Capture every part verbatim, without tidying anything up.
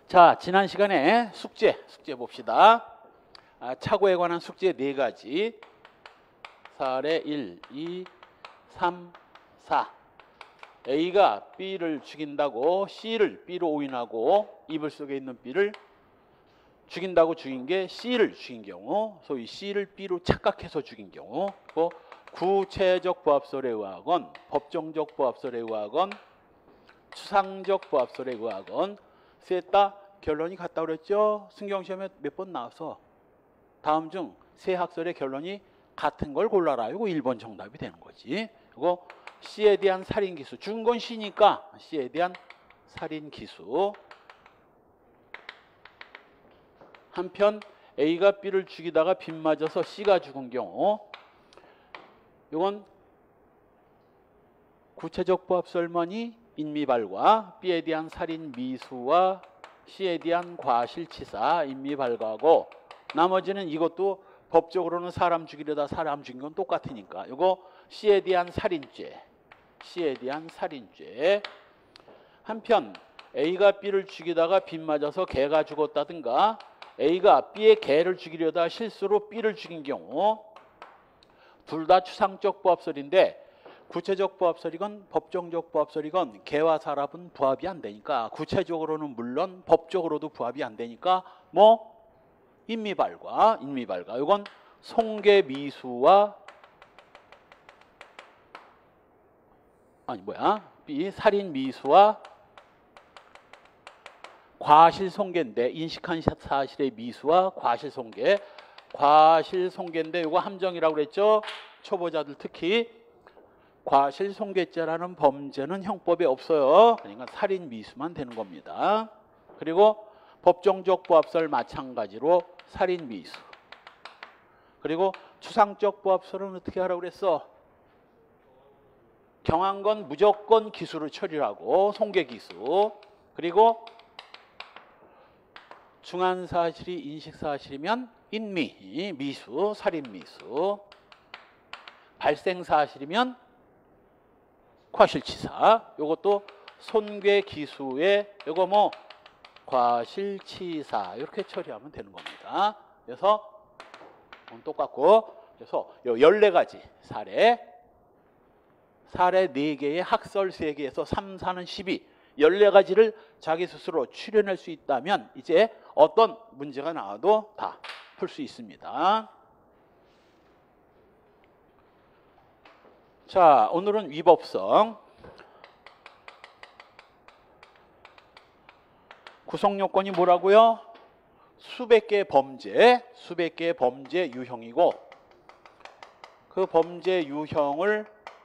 자, 지난 시간에 숙제, 숙제 봅시다. 아, 착오에 관한 숙제 네 가지. 사례 일, 이, 삼, 사. A가 B를 죽인다고 C를 B로 오인하고 이불 속에 있는 B를 죽인다고 죽인 게 C를 죽인 경우, 소위 C를 B로 착각해서 죽인 경우, 또 구체적 부합설에 의하건, 법정적 부합설에 의하건, 추상적 부합설에 의하건 셋 다 결론이 같다고 그랬죠. 승경시험에 몇 번 나와서 다음 중 세 학설의 결론이 같은 걸 골라라. 이거 일 번 정답이 되는 거지. 이거 C에 대한 살인기수. 죽은 건 C니까 C에 대한 살인기수. 한편 A가 B를 죽이다가 빗 맞아서 C가 죽은 경우, 이건 구체적 부합설만이 인미발과 B에 대한 살인미수와 C에 대한 과실치사, 인미발과고, 나머지는 이것도 법적으로는 사람 죽이려다 사람 죽인 건 똑같으니까 이거 C에 대한 살인죄, C에 대한 살인죄. 한편 A가 B를 죽이다가 빗 맞아서 개가 죽었다든가 A가 B의 개를 죽이려다 실수로 B를 죽인 경우, 둘 다 추상적 부합설인데 구체적 부합설이건 법정적 부합설이건 개와 사람은 부합이 안 되니까, 구체적으로는 물론 법적으로도 부합이 안 되니까 뭐 인미발과, 인미발과 이건 송계미수와 아니 뭐야 B 살인미수와 과실송계인데, 인식한 사실의 미수와 과실송계, 과실송계인데 이거 함정이라고 그랬죠. 초보자들 특히 과실송계죄라는 범죄는 형법에 없어요. 그러니까 살인미수만 되는 겁니다. 그리고 법정적 부합설 마찬가지로 살인미수. 그리고 추상적 부합설은 어떻게 하라고 그랬어? 경한 건 무조건 기수로 처리하고 송계기수. 그리고 중한 사실이 인식 사실이면 인미, 미수, 살인미수. 발생 사실이면 과실치사. 이것도 손괴기수에 이거 뭐 과실치사 이렇게 처리하면 되는 겁니다. 그래서 똑같고, 그래서 열네 가지 사례, 사례 네 개에 학설 세 개에서 삼, 사는 십이, 열네 가지를 자기 스스로 추려낼 수 있다면 이제 어떤 문제가 나와도 다 풀 수 있습니다. 자, 오늘은 위법성. 구성요건이 뭐라고요? 수백 개의 범죄, 수백 개의 범죄 유형이고, 그 범죄 유형을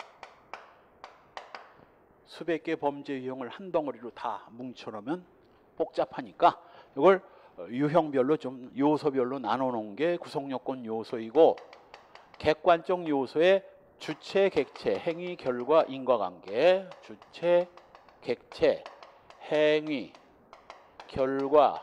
수백 개의 범죄 유형을 한 덩어리로 다 뭉쳐놓으면 복잡하니까 이걸 유형별로 좀 요소별로 나눠 놓은 게 구성요건 요소이고, 객관적 요소의 주체, 객체, 행위, 결과, 인과관계, 주체, 객체, 행위, 결과,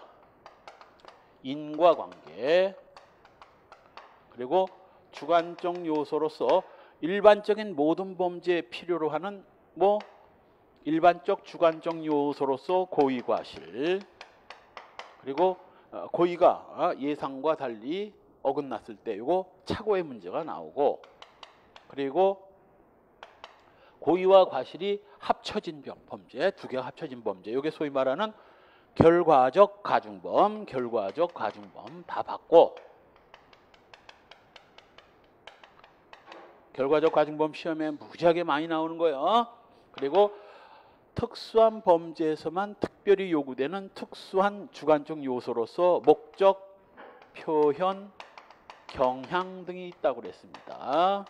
인과관계, 그리고 주관적 요소로서 일반적인 모든 범죄에 필요로 하는 뭐 일반적 주관적 요소로서 고의과실, 그리고 고의가 예상과 달리 어긋났을 때 이거 착오의 문제가 나오고, 그리고 고의와 과실이 합쳐진 범죄, 두 개가 합쳐진 범죄, 이게 소위 말하는 결과적 가중범, 결과적 가중범 다 받고, 결과적 가중범 시험에 무지하게 많이 나오는 거예요. 그리고 특수한 범죄에서만 특별히 요구되는 특수한 주관적 요소로서 목적, 표현, 경향 등이 있다고 그랬습니다.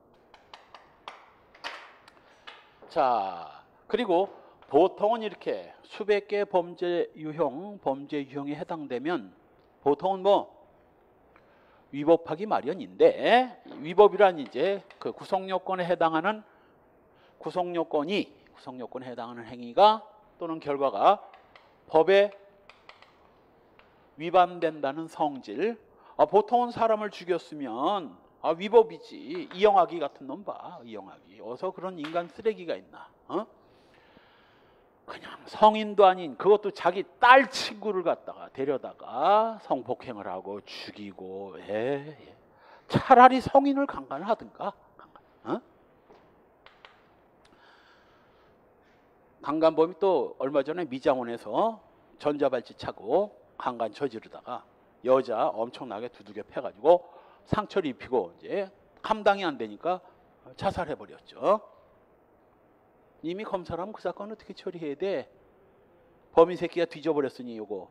자, 그리고 보통은 이렇게 수백 개의 범죄 유형, 범죄 유형에 해당되면 보통은 뭐 위법하기 마련인데, 위법이란 이제 그 구성요건에 해당하는 구성요건이 구성요건에 해당하는 행위가 또는 결과가 법에 위반된다는 성질. 아, 보통은 사람을 죽였으면 아, 위법이지. 이영학이 같은 놈 봐. 이영학이. 어서 그런 인간 쓰레기가 있나. 어? 그냥 성인도 아닌 그것도 자기 딸 친구를 갖다가 데려다가 성폭행을 하고 죽이고 예, 예. 차라리 성인을 강간하든가. 어? 강간범이 또 얼마 전에 미장원에서 전자발찌 차고 강간 저지르다가 여자 엄청나게 두들겨 패가지고 상처를 입히고 이제 감당이 안 되니까 자살해 버렸죠. 이미 검사라면 그 사건 어떻게 처리해야 돼? 범인 새끼가 뒤져버렸으니 요거.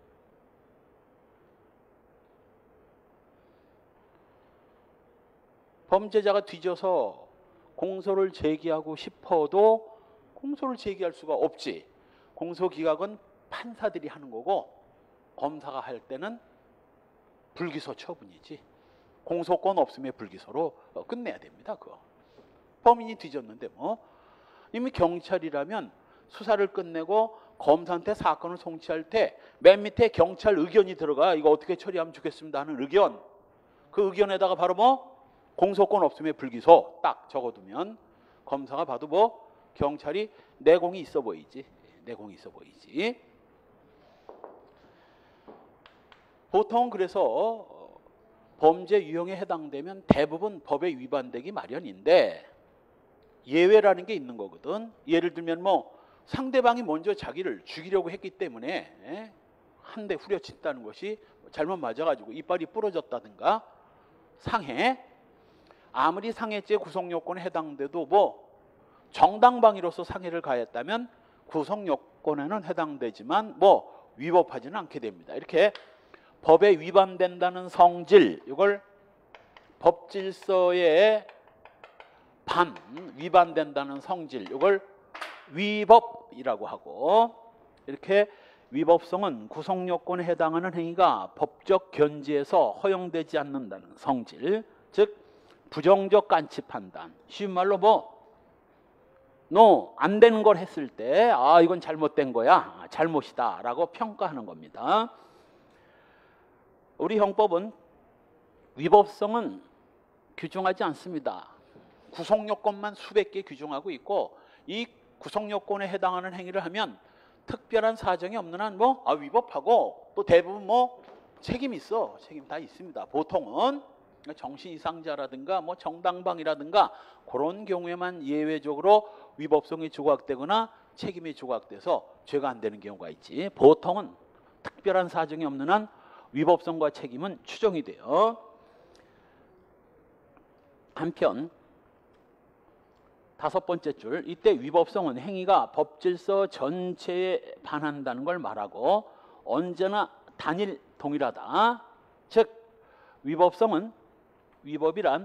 범죄자가 뒤져서 공소를 제기하고 싶어도 공소를 제기할 수가 없지. 공소기각은 판사들이 하는 거고 검사가 할 때는 불기소 처분이지. 공소권 없으면 불기소로 끝내야 됩니다. 그거. 범인이 뒤졌는데 뭐 이미 경찰이라면 수사를 끝내고 검사한테 사건을 송치할 때 맨 밑에 경찰 의견이 들어가. 이거 어떻게 처리하면 좋겠습니다 하는 의견. 그 의견에다가 바로 뭐 공소권 없으면 불기소 딱 적어두면 검사가 봐도 뭐 경찰이 내공이 있어 보이지. 내공이 있어 보이지. 보통 그래서 범죄 유형에 해당되면 대부분 법에 위반되기 마련인데 예외라는 게 있는 거거든. 예를 들면 뭐 상대방이 먼저 자기를 죽이려고 했기 때문에 한 대 후려친다는 것이 잘못 맞아가지고 이빨이 부러졌다든가 상해. 아무리 상해죄 구성요건에 해당돼도 뭐 정당방위로서 상해를 가했다면 구성요건에는 해당되지만 뭐 위법하지는 않게 됩니다. 이렇게 법에 위반된다는 성질, 이걸 법질서에 반 위반된다는 성질, 이걸 위법이라고 하고, 이렇게 위법성은 구성요건에 해당하는 행위가 법적 견지에서 허용되지 않는다는 성질, 즉 부정적 간치 판단. 쉬운 말로 뭐 너 안 되는 걸 했을 때 아 이건 잘못된 거야, 잘못이다 라고 평가하는 겁니다. 우리 형법은 위법성은 규정하지 않습니다. 구성요건만 수백 개 규정하고 있고 이 구성요건에 해당하는 행위를 하면 특별한 사정이 없는 한 뭐 아, 위법하고 또 대부분 뭐 책임 있어. 책임 다 있습니다. 보통은 정신 이상자라든가 뭐 정당방위라든가 그런 경우에만 예외적으로 위법성이 조각되거나 책임이 조각돼서 죄가 안 되는 경우가 있지. 보통은 특별한 사정이 없는 한 위법성과 책임은 추정이 돼요. 한편 다섯 번째 줄, 이때 위법성은 행위가 법질서 전체에 반한다는 걸 말하고 언제나 단일 동일하다. 즉 위법성은 위법이란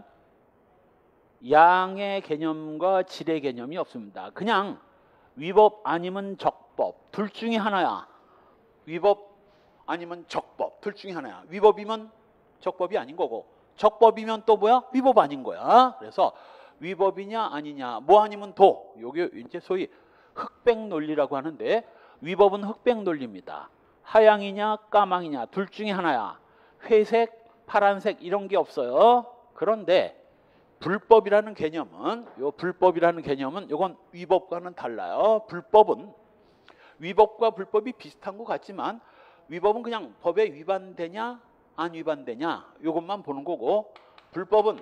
양의 개념과 질의 개념이 없습니다. 그냥 위법 아니면 적법 둘 중에 하나야. 위법 아니면 적법 둘 중에 하나야. 위법이면 적법이 아닌 거고 적법이면 또 뭐야? 위법 아닌 거야. 그래서 위법이냐 아니냐 뭐 아니면 도. 요게 이제 소위 흑백 논리라고 하는데 위법은 흑백 논리입니다. 하양이냐 까망이냐 둘 중에 하나야. 회색, 파란색 이런 게 없어요. 그런데 불법이라는 개념은 요 불법이라는 개념은 요건 위법과는 달라요. 불법은 위법과 불법이 비슷한 것 같지만 위법은 그냥 법에 위반되냐 안 위반되냐 요것만 보는 거고 불법은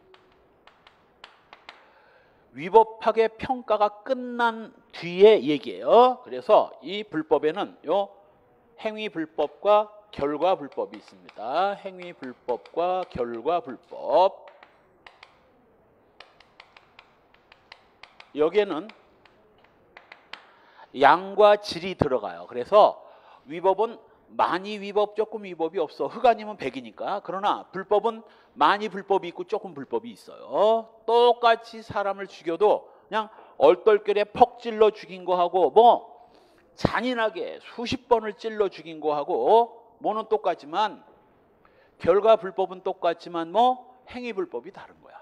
위법하게 평가가 끝난 뒤에 얘기예요. 그래서 이 불법에는 요 행위불법과 결과불법이 있습니다. 행위불법과 결과불법. 여기에는 양과 질이 들어가요. 그래서 위법은 많이 위법 조금 위법이 없어. 흑 아니면 백이니까. 그러나 불법은 많이 불법이 있고 조금 불법이 있어요. 똑같이 사람을 죽여도 그냥 얼떨결에 퍽 찔러 죽인 거하고 뭐 잔인하게 수십 번을 찔러 죽인 거하고 뭐는 똑같지만 결과 불법은 똑같지만 뭐 행위 불법이 다른 거야.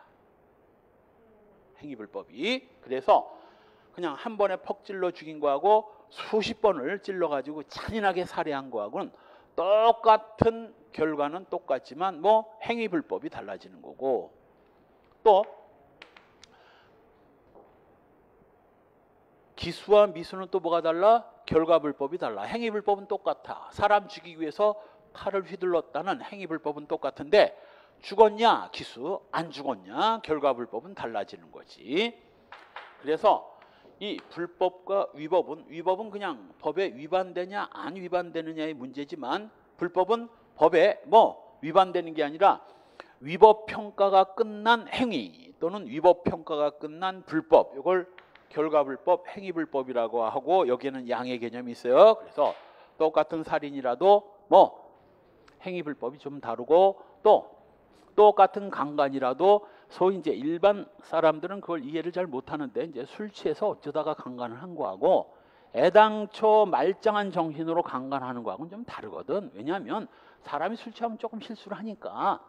행위 불법이. 그래서 그냥 한 번에 퍽 찔러 죽인 거하고 수십 번을 찔러가지고 잔인하게 살해한 거하고는 똑같은 결과는 똑같지만 뭐 행위 불법이 달라지는 거고 또 기수와 미수는 또 뭐가 달라? 결과불법이 달라. 행위불법은 똑같아. 사람 죽이기 위해서 칼을 휘둘렀다는 행위불법은 똑같은데 죽었냐? 기수. 안 죽었냐? 결과불법은 달라지는 거지. 그래서 이 불법과 위법은 위법은 그냥 법에 위반되냐 안 위반되느냐의 문제지만 불법은 법에 뭐 위반되는 게 아니라 위법 평가가 끝난 행위 또는 위법 평가가 끝난 불법, 이걸 결과불법, 행위불법이라고 하고 여기에는 양의 개념이 있어요. 그래서 똑같은 살인이라도 뭐 행위불법이 좀 다르고 또 똑같은 강간이라도 소위 이제 일반 사람들은 그걸 이해를 잘 못하는데 이제 술 취해서 어쩌다가 강간을 한 거하고 애당초 말짱한 정신으로 강간하는 거하고는 좀 다르거든. 왜냐하면 사람이 술 취하면 조금 실수를 하니까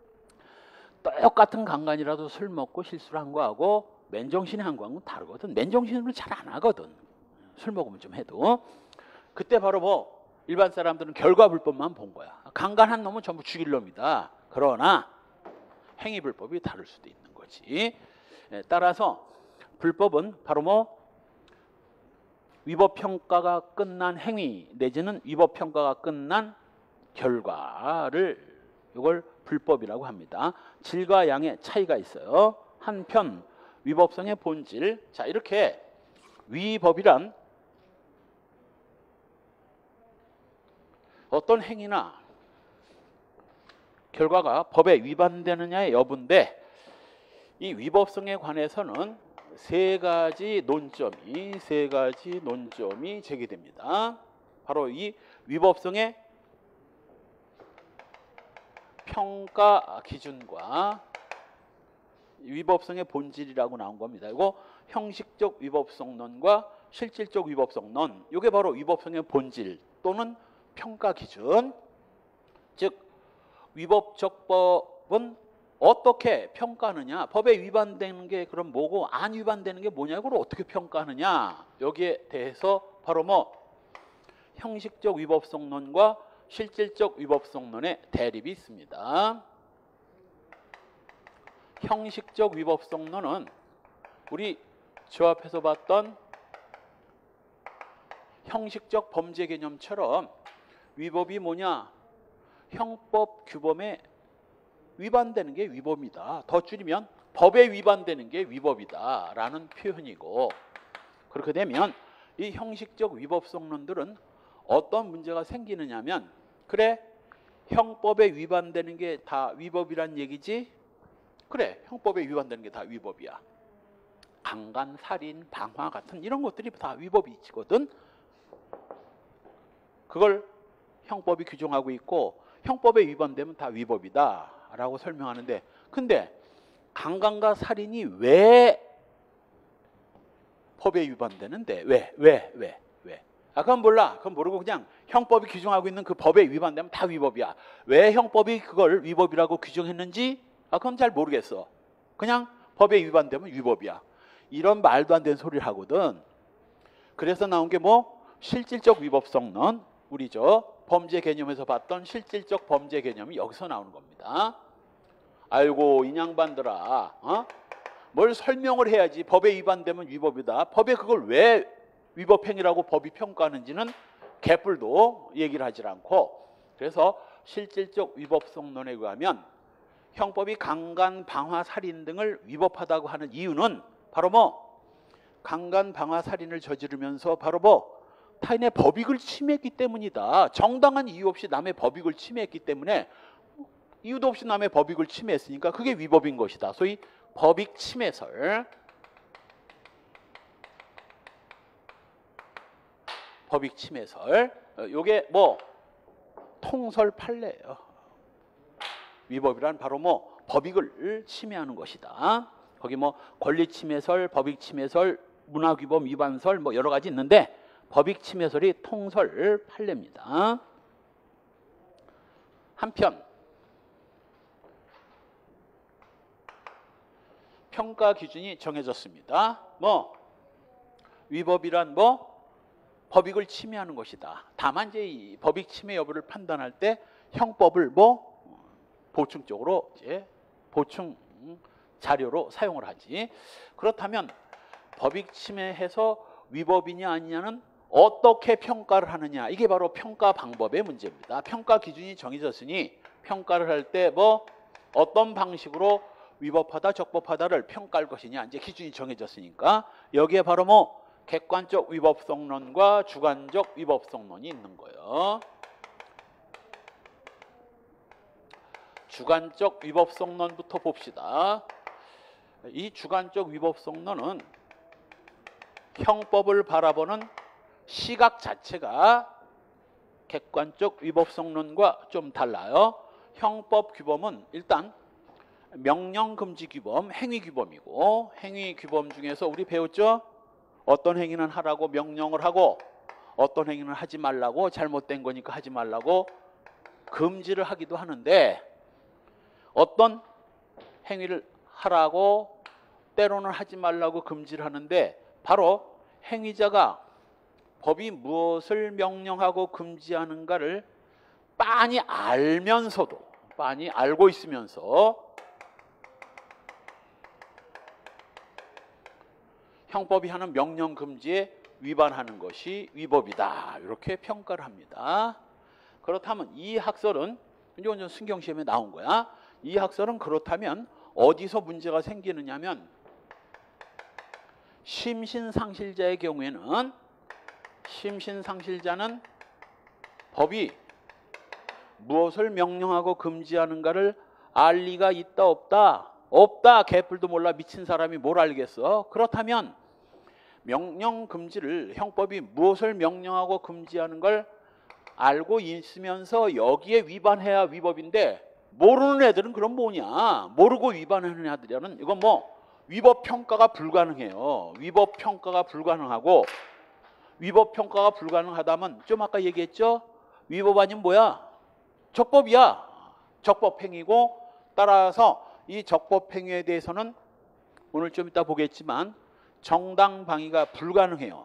똑같은 강간이라도 술 먹고 실수를 한 거하고 맨정신에 한 거하고는 다르거든. 맨정신으로 잘 안 하거든. 술 먹으면 좀 해도. 그때 바로 뭐 일반 사람들은 결과불법만 본 거야. 강간한 놈은 전부 죽일 놈이다. 그러나 행위불법이 다를 수도 있는 거지. 따라서 불법은 바로 뭐 위법평가가 끝난 행위 내지는 위법평가가 끝난 결과를 이걸 불법이라고 합니다. 질과 양의 차이가 있어요. 한편 위법성의 본질. 자, 이렇게 위법이란 어떤 행위나 결과가 법에 위반되느냐의 여부인데 이 위법성에 관해서는 세 가지 논점이 세 가지 논점이 제기됩니다. 바로 이 위법성의 평가 기준과 위법성의 본질이라고 나온 겁니다. 이거 형식적 위법성론과 실질적 위법성론. 이게 바로 위법성의 본질 또는 평가 기준. 즉 위법적 법은 어떻게 평가하느냐, 법에 위반되는 게 그럼 뭐고 안 위반되는 게 뭐냐, 이걸 어떻게 평가하느냐, 여기에 대해서 바로 뭐 형식적 위법성론과 실질적 위법성론의 대립이 있습니다. 형식적 위법성론은 우리 저 앞에서 봤던 형식적 범죄 개념처럼 위법이 뭐냐, 형법 규범에 위반되는 게 위법이다. 더 줄이면 법에 위반되는 게 위법이다 라는 표현이고, 그렇게 되면 이 형식적 위법성론들은 어떤 문제가 생기느냐면, 그래 형법에 위반되는 게 다 위법이란 얘기지? 그래, 형법에 위반되는 게 다 위법이야. 강간, 살인, 방화 같은 이런 것들이 다 위법이 있거든. 그걸 형법이 규정하고 있고 형법에 위반되면 다 위법이다 라고 설명하는데, 근데 강간과 살인이 왜 법에 위반되는데 왜? 왜? 왜? 왜? 아, 그건 몰라. 그건 모르고 그냥 형법이 규정하고 있는 그 법에 위반되면 다 위법이야. 왜 형법이 그걸 위법이라고 규정했는지 아, 그건 잘 모르겠어. 그냥 법에 위반되면 위법이야. 이런 말도 안 되는 소리를 하거든. 그래서 나온 게 뭐 실질적 위법성론, 우리 저 범죄 개념에서 봤던 실질적 범죄 개념이 여기서 나오는 겁니다. 아이고 이 양반들아, 어? 뭘 설명을 해야지. 법에 위반되면 위법이다. 법에 그걸 왜 위법행위라고 법이 평가하는지는 개뿔도 얘기를 하질 않고, 그래서 실질적 위법성론에 의하면 형법이 강간, 방화, 살인 등을 위법하다고 하는 이유는 바로 뭐 강간, 방화, 살인을 저지르면서 바로 뭐 타인의 법익을 침해했기 때문이다. 정당한 이유 없이 남의 법익을 침해했기 때문에, 이유도 없이 남의 법익을 침해했으니까 그게 위법인 것이다. 소위 법익 침해설. 법익 침해설. 요게 뭐 통설 판례예요. 위법이란 바로 뭐 법익을 침해하는 것이다. 거기 뭐 권리 침해설, 법익 침해설, 문화규범 위반설 뭐 여러 가지 있는데 법익 침해설이 통설 판례입니다. 한편 평가 기준이 정해졌습니다. 뭐 위법이란 뭐 법익을 침해하는 것이다. 다만 이제 이 법익 침해 여부를 판단할 때 형법을 뭐 보충적으로 이제 보충 자료로 사용을 하지. 그렇다면 법익 침해해서 위법이냐 아니냐는 어떻게 평가를 하느냐. 이게 바로 평가 방법의 문제입니다. 평가 기준이 정해졌으니 평가를 할 때 뭐 어떤 방식으로 위법하다 적법하다를 평가할 것이냐. 이제 기준이 정해졌으니까 여기에 바로 뭐 객관적 위법성론과 주관적 위법성론이 있는 거예요. 주관적 위법성론부터 봅시다. 이 주관적 위법성론은 형법을 바라보는 시각 자체가 객관적 위법성론과 좀 달라요. 형법 규범은 일단 명령금지규범, 행위규범이고, 행위규범 중에서 우리 배웠죠? 어떤 행위는 하라고 명령을 하고 어떤 행위는 하지 말라고, 잘못된 거니까 하지 말라고 금지를 하기도 하는데, 어떤 행위를 하라고 때로는 하지 말라고 금지를 하는데 바로 행위자가 법이 무엇을 명령하고 금지하는가를 빤히 알면서도, 빤히 알고 있으면서 형법이 하는 명령 금지에 위반하는 것이 위법이다. 이렇게 평가를 합니다. 그렇다면 이 학설은, 이건 좀 순경시험에 나온 거야. 이 학설은 그렇다면 어디서 문제가 생기느냐면, 심신상실자의 경우에는 심신상실자는 법이 무엇을 명령하고 금지하는가를 알 리가 있다 없다? 없다. 개뿔도 몰라. 미친 사람이 뭘 알겠어? 그렇다면 명령 금지를, 형법이 무엇을 명령하고 금지하는 걸 알고 있으면서 여기에 위반해야 위법인데, 모르는 애들은 그럼 뭐냐? 모르고 위반하는 애들은 이건 뭐 위법 평가가 불가능해요. 위법 평가가 불가능하고, 위법 평가가 불가능하다면 좀 아까 얘기했죠? 위법 아니면 뭐야? 적법이야. 적법 행위고, 따라서 이 적법 행위에 대해서는 오늘 좀 이따 보겠지만 정당방위가 불가능해요.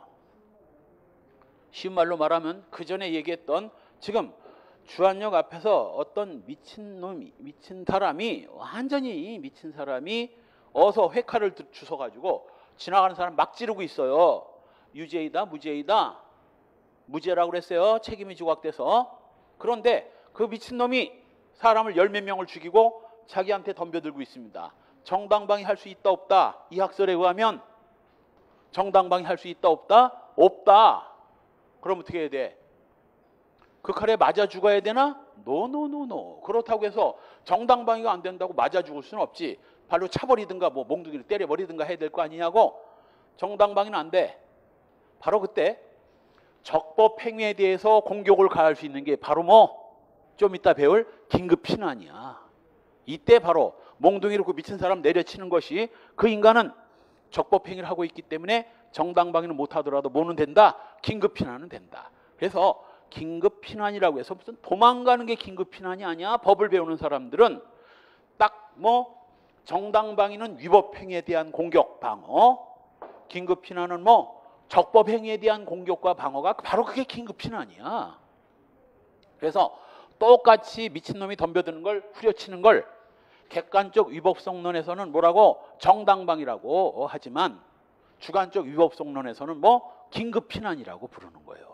쉬운 말로 말하면 그 전에 얘기했던, 지금 주안역 앞에서 어떤 미친놈이, 미친 사람이, 완전히 미친 사람이 어서 회칼을 주워가지고 지나가는 사람 막 지르고 있어요. 유죄이다 무죄이다, 무죄라고 그랬어요. 책임이 조각돼서. 그런데 그 미친놈이 사람을 열 몇 명을 죽이고 자기한테 덤벼들고 있습니다. 정당방위 할 수 있다 없다? 이 학설에 의하면 정당방위 할 수 있다 없다? 없다. 그럼 어떻게 해야 돼? 그 칼에 맞아 죽어야 되나? 노노노노. 그렇다고 해서 정당방위가 안 된다고 맞아 죽을 수는 없지. 발로 차버리든가 뭐 몽둥이를 때려버리든가 해야 될 거 아니냐고. 정당방위는 안 돼. 바로 그때 적법 행위에 대해서 공격을 가할 수 있는 게 바로 뭐 좀 이따 배울 긴급 피난이야. 이때 바로 몽둥이로 그 미친 사람 내려치는 것이, 그 인간은 적법 행위를 하고 있기 때문에 정당방위는 못하더라도 뭐는 된다? 긴급 피난은 된다. 그래서 긴급 피난이라고 해서 무슨 도망가는 게 긴급 피난이 아니야. 법을 배우는 사람들은 딱 뭐 정당방위는 위법 행위에 대한 공격, 방어, 긴급 피난은 뭐 적법 행위에 대한 공격과 방어가 바로 그게 긴급 피난이야. 그래서 똑같이 미친놈이 덤벼드는 걸, 후려치는 걸 객관적 위법성론에서는 뭐라고? 정당방위라고 하지만 주관적 위법성론에서는 뭐 긴급 피난이라고 부르는 거예요.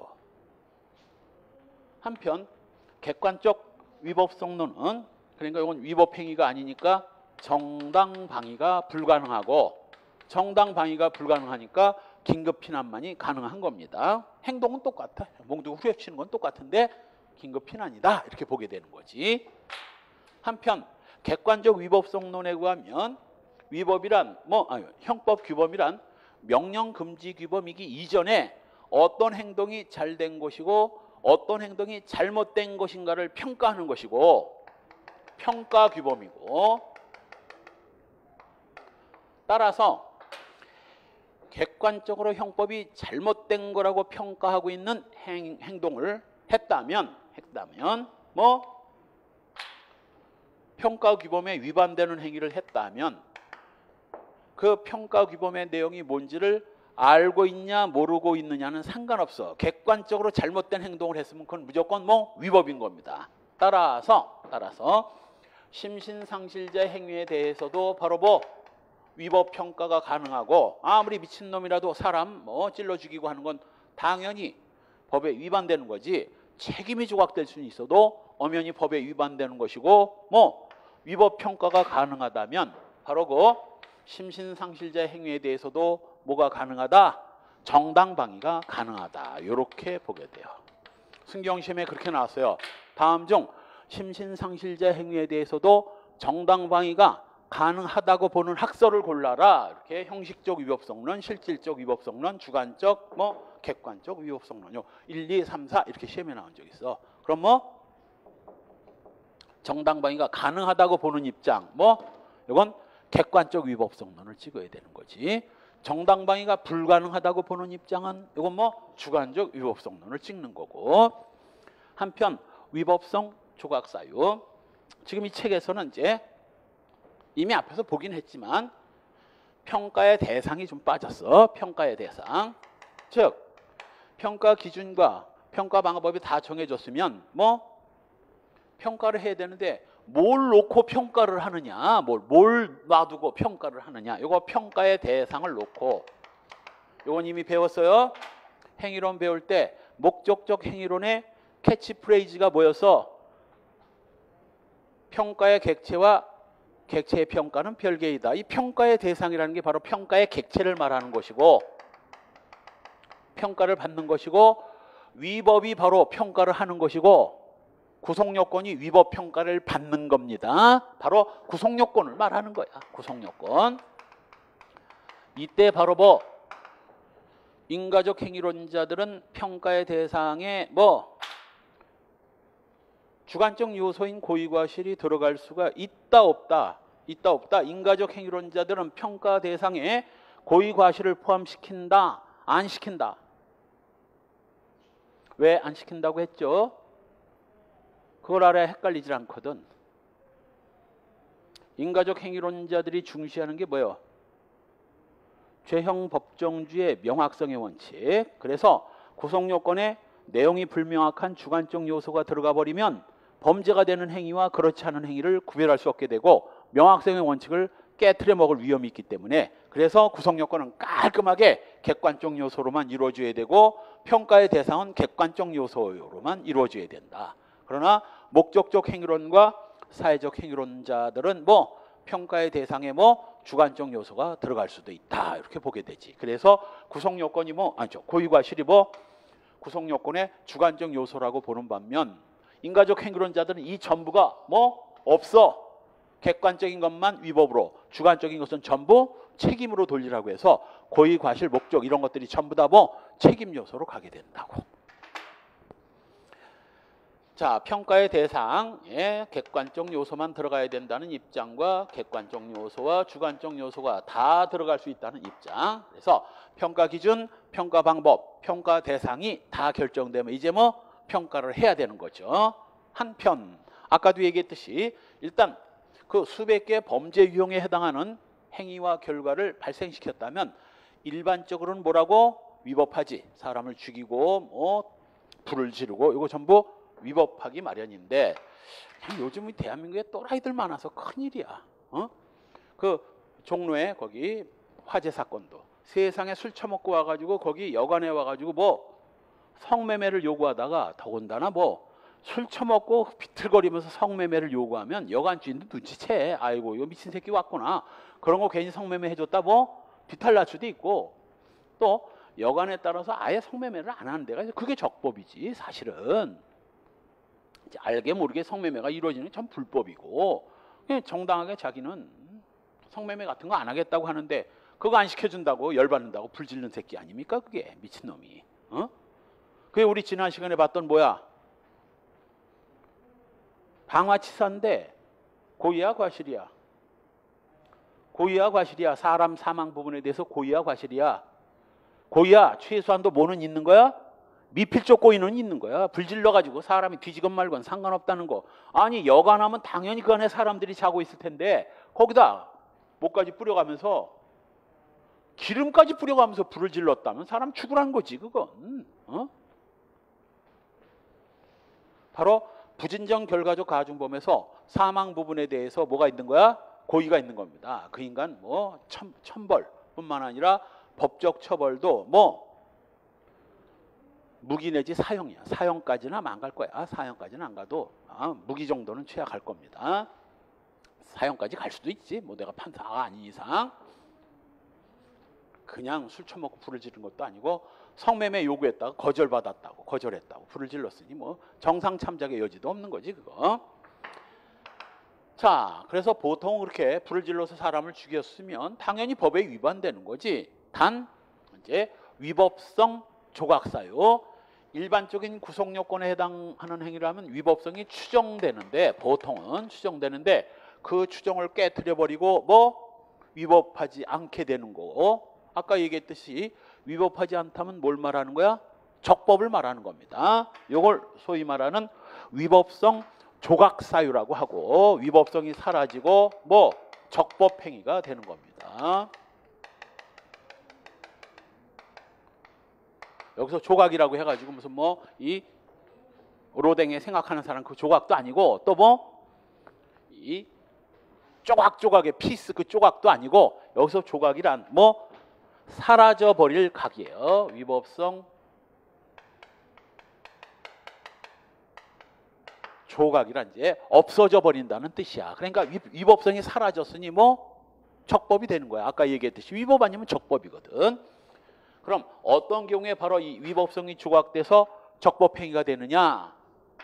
한편 객관적 위법성론은, 그러니까 이건 위법행위가 아니니까 정당방위가 불가능하고, 정당방위가 불가능하니까 긴급피난만이 가능한 겁니다. 행동은 똑같아. 몽둥이 후려치는 건 똑같은데 긴급피난이다. 이렇게 보게 되는 거지. 한편 객관적 위법성론에 의하면 위법이란 뭐 아니, 형법 규범이란 명령금지 규범이기 이전에 어떤 행동이 잘된 것이고 어떤 행동이 잘못된 것인가를 평가하는 것이고, 평가 규범이고, 따라서 객관적으로 형법이 잘못된 거라고 평가하고 있는 행, 행동을 했다면 했다면 뭐 평가 규범에 위반되는 행위를 했다면 그 평가 규범의 내용이 뭔지를 알고 있냐 모르고 있느냐는 상관없어. 객관적으로 잘못된 행동을 했으면 그건 무조건 뭐 위법인 겁니다. 따라서 따라서 심신상실자의 행위에 대해서도 바로 뭐 위법 평가가 가능하고 아무리 미친놈이라도 사람 뭐 찔러 죽이고 하는 건 당연히 법에 위반되는 거지 책임이 조각될 수는 있어도 엄연히 법에 위반되는 것이고 뭐 위법 평가가 가능하다면 바로 그 심신상실자의 행위에 대해서도 뭐가 가능하다? 정당방위가 가능하다. 이렇게 보게 돼요. 승경시험에 그렇게 나왔어요. 다음 중 심신상실자 행위에 대해서도 정당방위가 가능하다고 보는 학설을 골라라. 이렇게 형식적 위법성론, 실질적 위법성론, 주관적, 뭐 객관적 위법성론. 요 일, 이, 삼, 사 이렇게 시험에 나온 적 있어. 그럼 뭐 정당방위가 가능하다고 보는 입장, 뭐 이건 객관적 위법성론을 찍어야 되는 거지. 정당방위가 불가능하다고 보는 입장은 이건 뭐 주관적 위법성론을 찍는 거고. 한편 위법성 조각사유. 지금 이 책에서는 이제 이미 앞에서 보긴 했지만 평가의 대상이 좀 빠졌어. 평가의 대상. 즉 평가 기준과 평가 방법이 다 정해졌으면 뭐 평가를 해야 되는데 뭘 놓고 평가를 하느냐, 뭘, 뭘 놔두고 평가를 하느냐. 이거 평가의 대상을 놓고 이건 이미 배웠어요. 행위론 배울 때 목적적 행위론의 캐치프레이즈가 뭐여서 평가의 객체와 객체의 평가는 별개이다. 이 평가의 대상이라는 게 바로 평가의 객체를 말하는 것이고 평가를 받는 것이고 위법이 바로 평가를 하는 것이고 구속요건이 위법 평가를 받는 겁니다. 바로 구속요건을 말하는 거야. 구속요건. 이때 바로 뭐 인가적 행위론자들은 평가의 대상에 뭐 주관적 요소인 고의과실이 들어갈 수가 있다 없다. 있다 없다. 인가적 행위론자들은 평가 대상에 고의과실을 포함시킨다. 안 시킨다. 왜 안 시킨다고 했죠? 그걸 알아야 헷갈리질 않거든. 인가적 행위론자들이 중시하는 게 뭐예요? 죄형 법정주의 명확성의 원칙. 그래서 구속요건에 내용이 불명확한 주관적 요소가 들어가 버리면 범죄가 되는 행위와 그렇지 않은 행위를 구별할 수 없게 되고 명확성의 원칙을 깨트려 먹을 위험이 있기 때문에 그래서 구속요건은 깔끔하게 객관적 요소로만 이루어져야 되고 평가의 대상은 객관적 요소로만 이루어져야 된다. 그러나 목적적 행위론과 사회적 행위론자들은 뭐 평가의 대상에 뭐 주관적 요소가 들어갈 수도 있다. 이렇게 보게 되지. 그래서 구속요건이 뭐 아니죠. 고의과실이 뭐 구속요건의 주관적 요소라고 보는 반면 인가적 행위론자들은 이 전부가 뭐 없어. 객관적인 것만 위법으로 주관적인 것은 전부 책임으로 돌리라고 해서 고의, 과실, 목적 이런 것들이 전부 다 뭐 책임 요소로 가게 된다고. 자, 평가의 대상에 객관적 요소만 들어가야 된다는 입장과 객관적 요소와 주관적 요소가 다 들어갈 수 있다는 입장. 그래서 평가 기준, 평가 방법, 평가 대상이 다 결정되면 이제 뭐 평가를 해야 되는 거죠. 한편 아까도 얘기했듯이 일단 그 수백 개의 범죄 유형에 해당하는 행위와 결과를 발생시켰다면 일반적으로는 뭐라고? 위법하지. 사람을 죽이고 뭐 불을 지르고 이거 전부 위법하기 마련인데 요즘 대한민국에 또라이들 많아서 큰일이야. 어? 그 종로에 거기 화재 사건도 세상에 술 처먹고 와가지고 거기 여관에 와가지고 뭐 성매매를 요구하다가 더군다나 뭐 술 처먹고 비틀거리면서 성매매를 요구하면 여관 주인도 눈치채. 아이고 이거 미친 새끼 왔구나. 그런 거 괜히 성매매 해줬다 뭐 뒤탈날 수도 있고 또 여관에 따라서 아예 성매매를 안 하는 데가 있어요. 그게 적법이지 사실은. 이제 알게 모르게 성매매가 이루어지는 게 전 불법이고 정당하게 자기는 성매매 같은 거 안 하겠다고 하는데 그거 안 시켜준다고 열받는다고 불질른 새끼 아닙니까? 그게 미친놈이. 어? 그게 우리 지난 시간에 봤던 뭐야? 방화치사인데 고의야 과실이야? 고의야 과실이야? 사람 사망 부분에 대해서 고의야 과실이야? 고의야 최소한도 뭐는 있는 거야? 미필적 고의는 있는 거야. 불질러가지고 사람이 뒤지건 말건 상관없다는 거. 아니 여관하면 당연히 그 안에 사람들이 자고 있을 텐데 거기다 뭐까지 뿌려가면서 기름까지 뿌려가면서 불을 질렀다면 사람 죽으라는 거지 그건. 어? 바로 부진정 결과적 가중범에서 사망 부분에 대해서 뭐가 있는 거야? 고의가 있는 겁니다. 그 인간 뭐 천, 천벌뿐만 아니라 법적 처벌도 뭐 무기 내지 사형이야. 사형까지는 안 갈 거야. 사형까지는 안 가도 아, 무기 정도는 취약할 겁니다. 사형까지 갈 수도 있지. 뭐 내가 판사가 아닌 이상. 그냥 술 처먹고 불을 지른 것도 아니고 성매매 요구했다가 거절받았다고 거절했다고 불을 질렀으니 뭐 정상 참작의 여지도 없는 거지 그거. 자, 그래서 보통 그렇게 불을 질러서 사람을 죽였으면 당연히 법에 위반되는 거지. 단 이제 위법성 조각사유, 일반적인 구속 요건에 해당하는 행위라면 위법성이 추정되는데 보통은 추정되는데 그 추정을 깨트려 버리고 뭐 위법하지 않게 되는 거고, 아까 얘기했듯이 위법하지 않다면 뭘 말하는 거야? 적법을 말하는 겁니다. 이걸 소위 말하는 위법성 조각사유라고 하고, 위법성이 사라지고 뭐 적법 행위가 되는 겁니다. 여기서 조각이라고 해가지고 무슨 뭐 이 로댕에 생각하는 사람 그 조각도 아니고 또 뭐 이 조각조각의 피스 그 조각도 아니고, 여기서 조각이란 뭐 사라져 버릴 각이에요. 위법성 조각이란 이제 없어져 버린다는 뜻이야. 그러니까 위법성이 사라졌으니 뭐 적법이 되는 거야. 아까 얘기했듯이 위법 아니면 적법이거든. 그럼 어떤 경우에 바로 이 위법성이 조각돼서 적법 행위가 되느냐?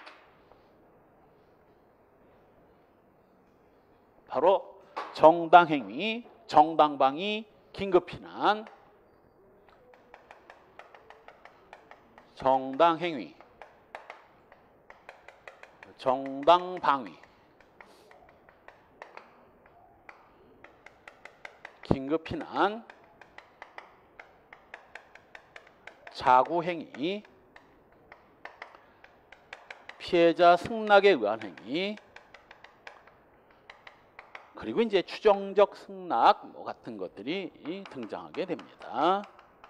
바로 정당행위, 정당방위, 긴급피난, 정당행위, 정당방위, 긴급피난, 자구행위, 피해자 승낙에 의한 행위, 그리고 이제 추정적 승낙 뭐 같은 것들이 등장하게 됩니다.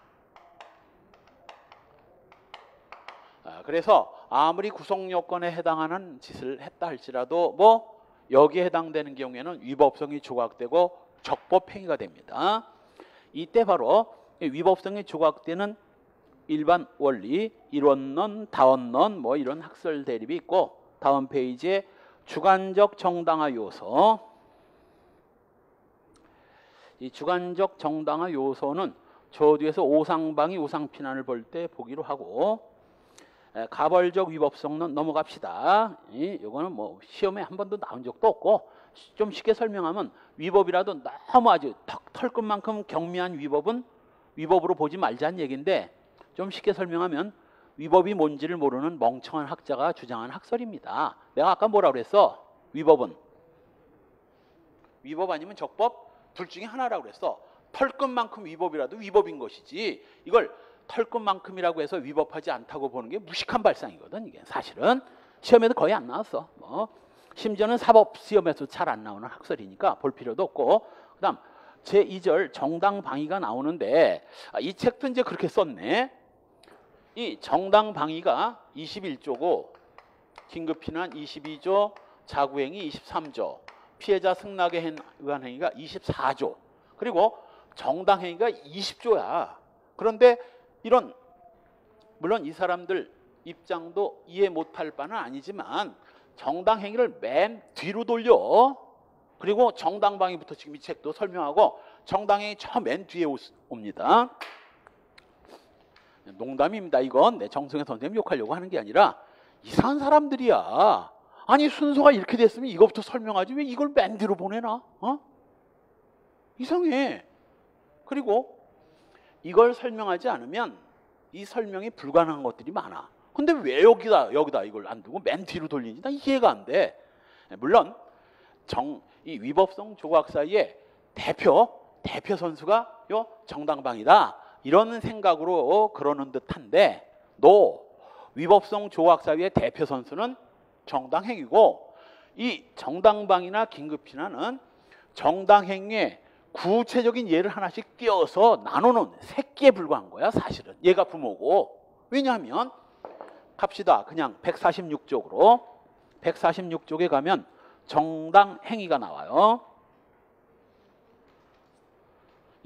그래서 아무리 구속 요건에 해당하는 짓을 했다 할지라도 뭐 여기에 해당되는 경우에는 위법성이 조각되고 적법 행위가 됩니다. 이때 바로 위법성이 조각되는 일반 원리, 일원론, 다원론 뭐 이런 학설 대립이 있고, 다음 페이지에 주관적 정당화 요소. 이 주관적 정당화 요소는 저 뒤에서 오상방위, 오상피난을 볼 때 보기로 하고, 가벌적 위법성론 넘어갑시다. 이거는 뭐 시험에 한 번도 나온 적도 없고, 좀 쉽게 설명하면 위법이라도 너무 아주 털끝만큼 경미한 위법은 위법으로 보지 말자는 얘기인데, 좀 쉽게 설명하면 위법이 뭔지를 모르는 멍청한 학자가 주장한 학설입니다. 내가 아까 뭐라 그랬어? 위법은 위법 아니면 적법? 둘 중에 하나라고 그랬어. 털끝만큼 위법이라도 위법인 것이지, 이걸 털끝만큼이라고 해서 위법하지 않다고 보는 게 무식한 발상이거든. 이게 사실은 시험에도 거의 안 나왔어. 뭐 심지어는 사법 시험에서 잘 안 나오는 학설이니까 볼 필요도 없고. 그다음 제이 절 정당방위가 나오는데, 이 책도 이제 그렇게 썼네. 이 정당방위가 이십일 조고 긴급피난 이십이 조, 자구행위 이십삼 조, 피해자 승낙에 의한 행위가 이십사 조, 그리고 정당행위가 이십 조야. 그런데 이런, 물론 이 사람들 입장도 이해 못할 바는 아니지만 정당행위를 맨 뒤로 돌려. 그리고 정당방위부터 지금 이 책도 설명하고 정당행위 저 맨 뒤에 옵니다. 농담입니다. 이건 내 정승혜 선생님 욕하려고 하는 게 아니라 이상한 사람들이야. 아니 순서가 이렇게 됐으면 이것부터 설명하지 왜 이걸 맨 뒤로 보내나? 어? 이상해. 그리고 이걸 설명하지 않으면 이 설명이 불가능한 것들이 많아. 근데 왜 여기다 여기다 이걸 안 두고 맨 뒤로 돌리는지 난 이해가 안 돼. 물론 정, 이 위법성 조각사의 대표 대표 선수가 요 정당방위다. 이런 생각으로 그러는 듯한데, 너 위법성 조각사유의 대표 선수는 정당행위고, 이 정당방위나 긴급피난은 정당행위에 구체적인 예를 하나씩 띄어서 나누는 새끼에 불과한 거야. 사실은 얘가 부모고. 왜냐하면 갑시다. 그냥 백사십육 쪽으로 백사십육 쪽에 가면 정당행위가 나와요.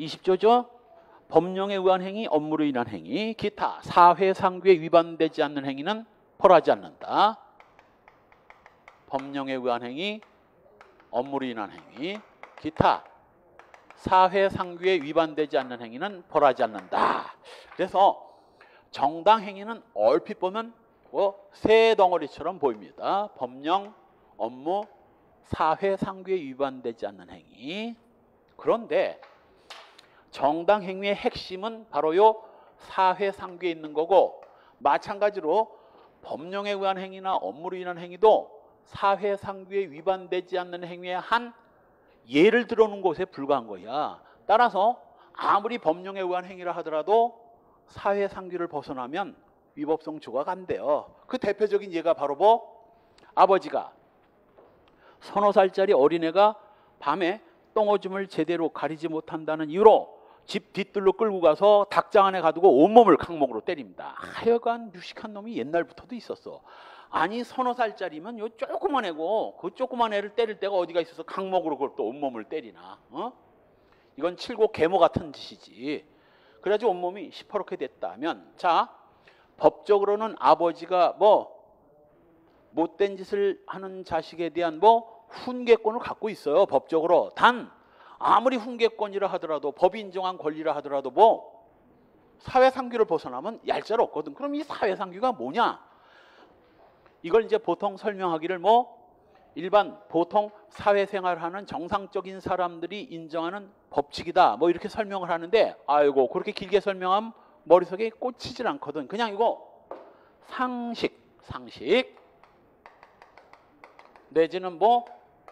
이십 조죠. 법령에 의한 행위, 업무로 인한 행위, 기타 사회상규에 위반되지 않는 행위는 벌하지 않는다. 법령에 의한 행위, 업무로 인한 행위, 기타 사회상규에 위반되지 않는 행위는 벌하지 않는다. 그래서 정당 행위는 얼핏 보면 뭐 새 덩어리처럼 보입니다. 법령, 업무, 사회상규에 위반되지 않는 행위. 그런데 정당 행위의 핵심은 바로 요 사회상규에 있는 거고, 마찬가지로 법령에 의한 행위나 업무로 인한 행위도 사회상규에 위반되지 않는 행위의 한 예를 들어놓은 곳에 불과한 거야. 따라서 아무리 법령에 의한 행위라 하더라도 사회상규를 벗어나면 위법성 조각 안 돼요. 그 대표적인 예가 바로 뭐 아버지가 서너 살짜리 어린애가 밤에 똥오줌을 제대로 가리지 못한다는 이유로 집 뒤뜰로 끌고 가서 닭장 안에 가두고 온몸을 강목으로 때립니다. 하여간 무식한 놈이 옛날부터도 있었어. 아니 서너 살짜리면 요 조그만 애고 그 조그만 애를 때릴 때가 어디가 있어서 강목으로 그걸 또 온몸을 때리나. 어? 이건 칠곡 계모 같은 짓이지. 그래가지고 온몸이 시퍼렇게 됐다면, 자 법적으로는 아버지가 뭐 못된 짓을 하는 자식에 대한 뭐 훈계권을 갖고 있어요. 법적으로. 단 아무리 훈계권이라 하더라도 법이 인정한 권리라 하더라도 뭐 사회상규를 벗어나면 얄짤 없거든. 그럼 이 사회상규가 뭐냐? 이걸 이제 보통 설명하기를 뭐 일반 보통 사회생활하는 정상적인 사람들이 인정하는 법칙이다 뭐 이렇게 설명을 하는데, 아이고 그렇게 길게 설명하면 머릿속에 꽂히질 않거든. 그냥 이거 상식, 상식 내지는 뭐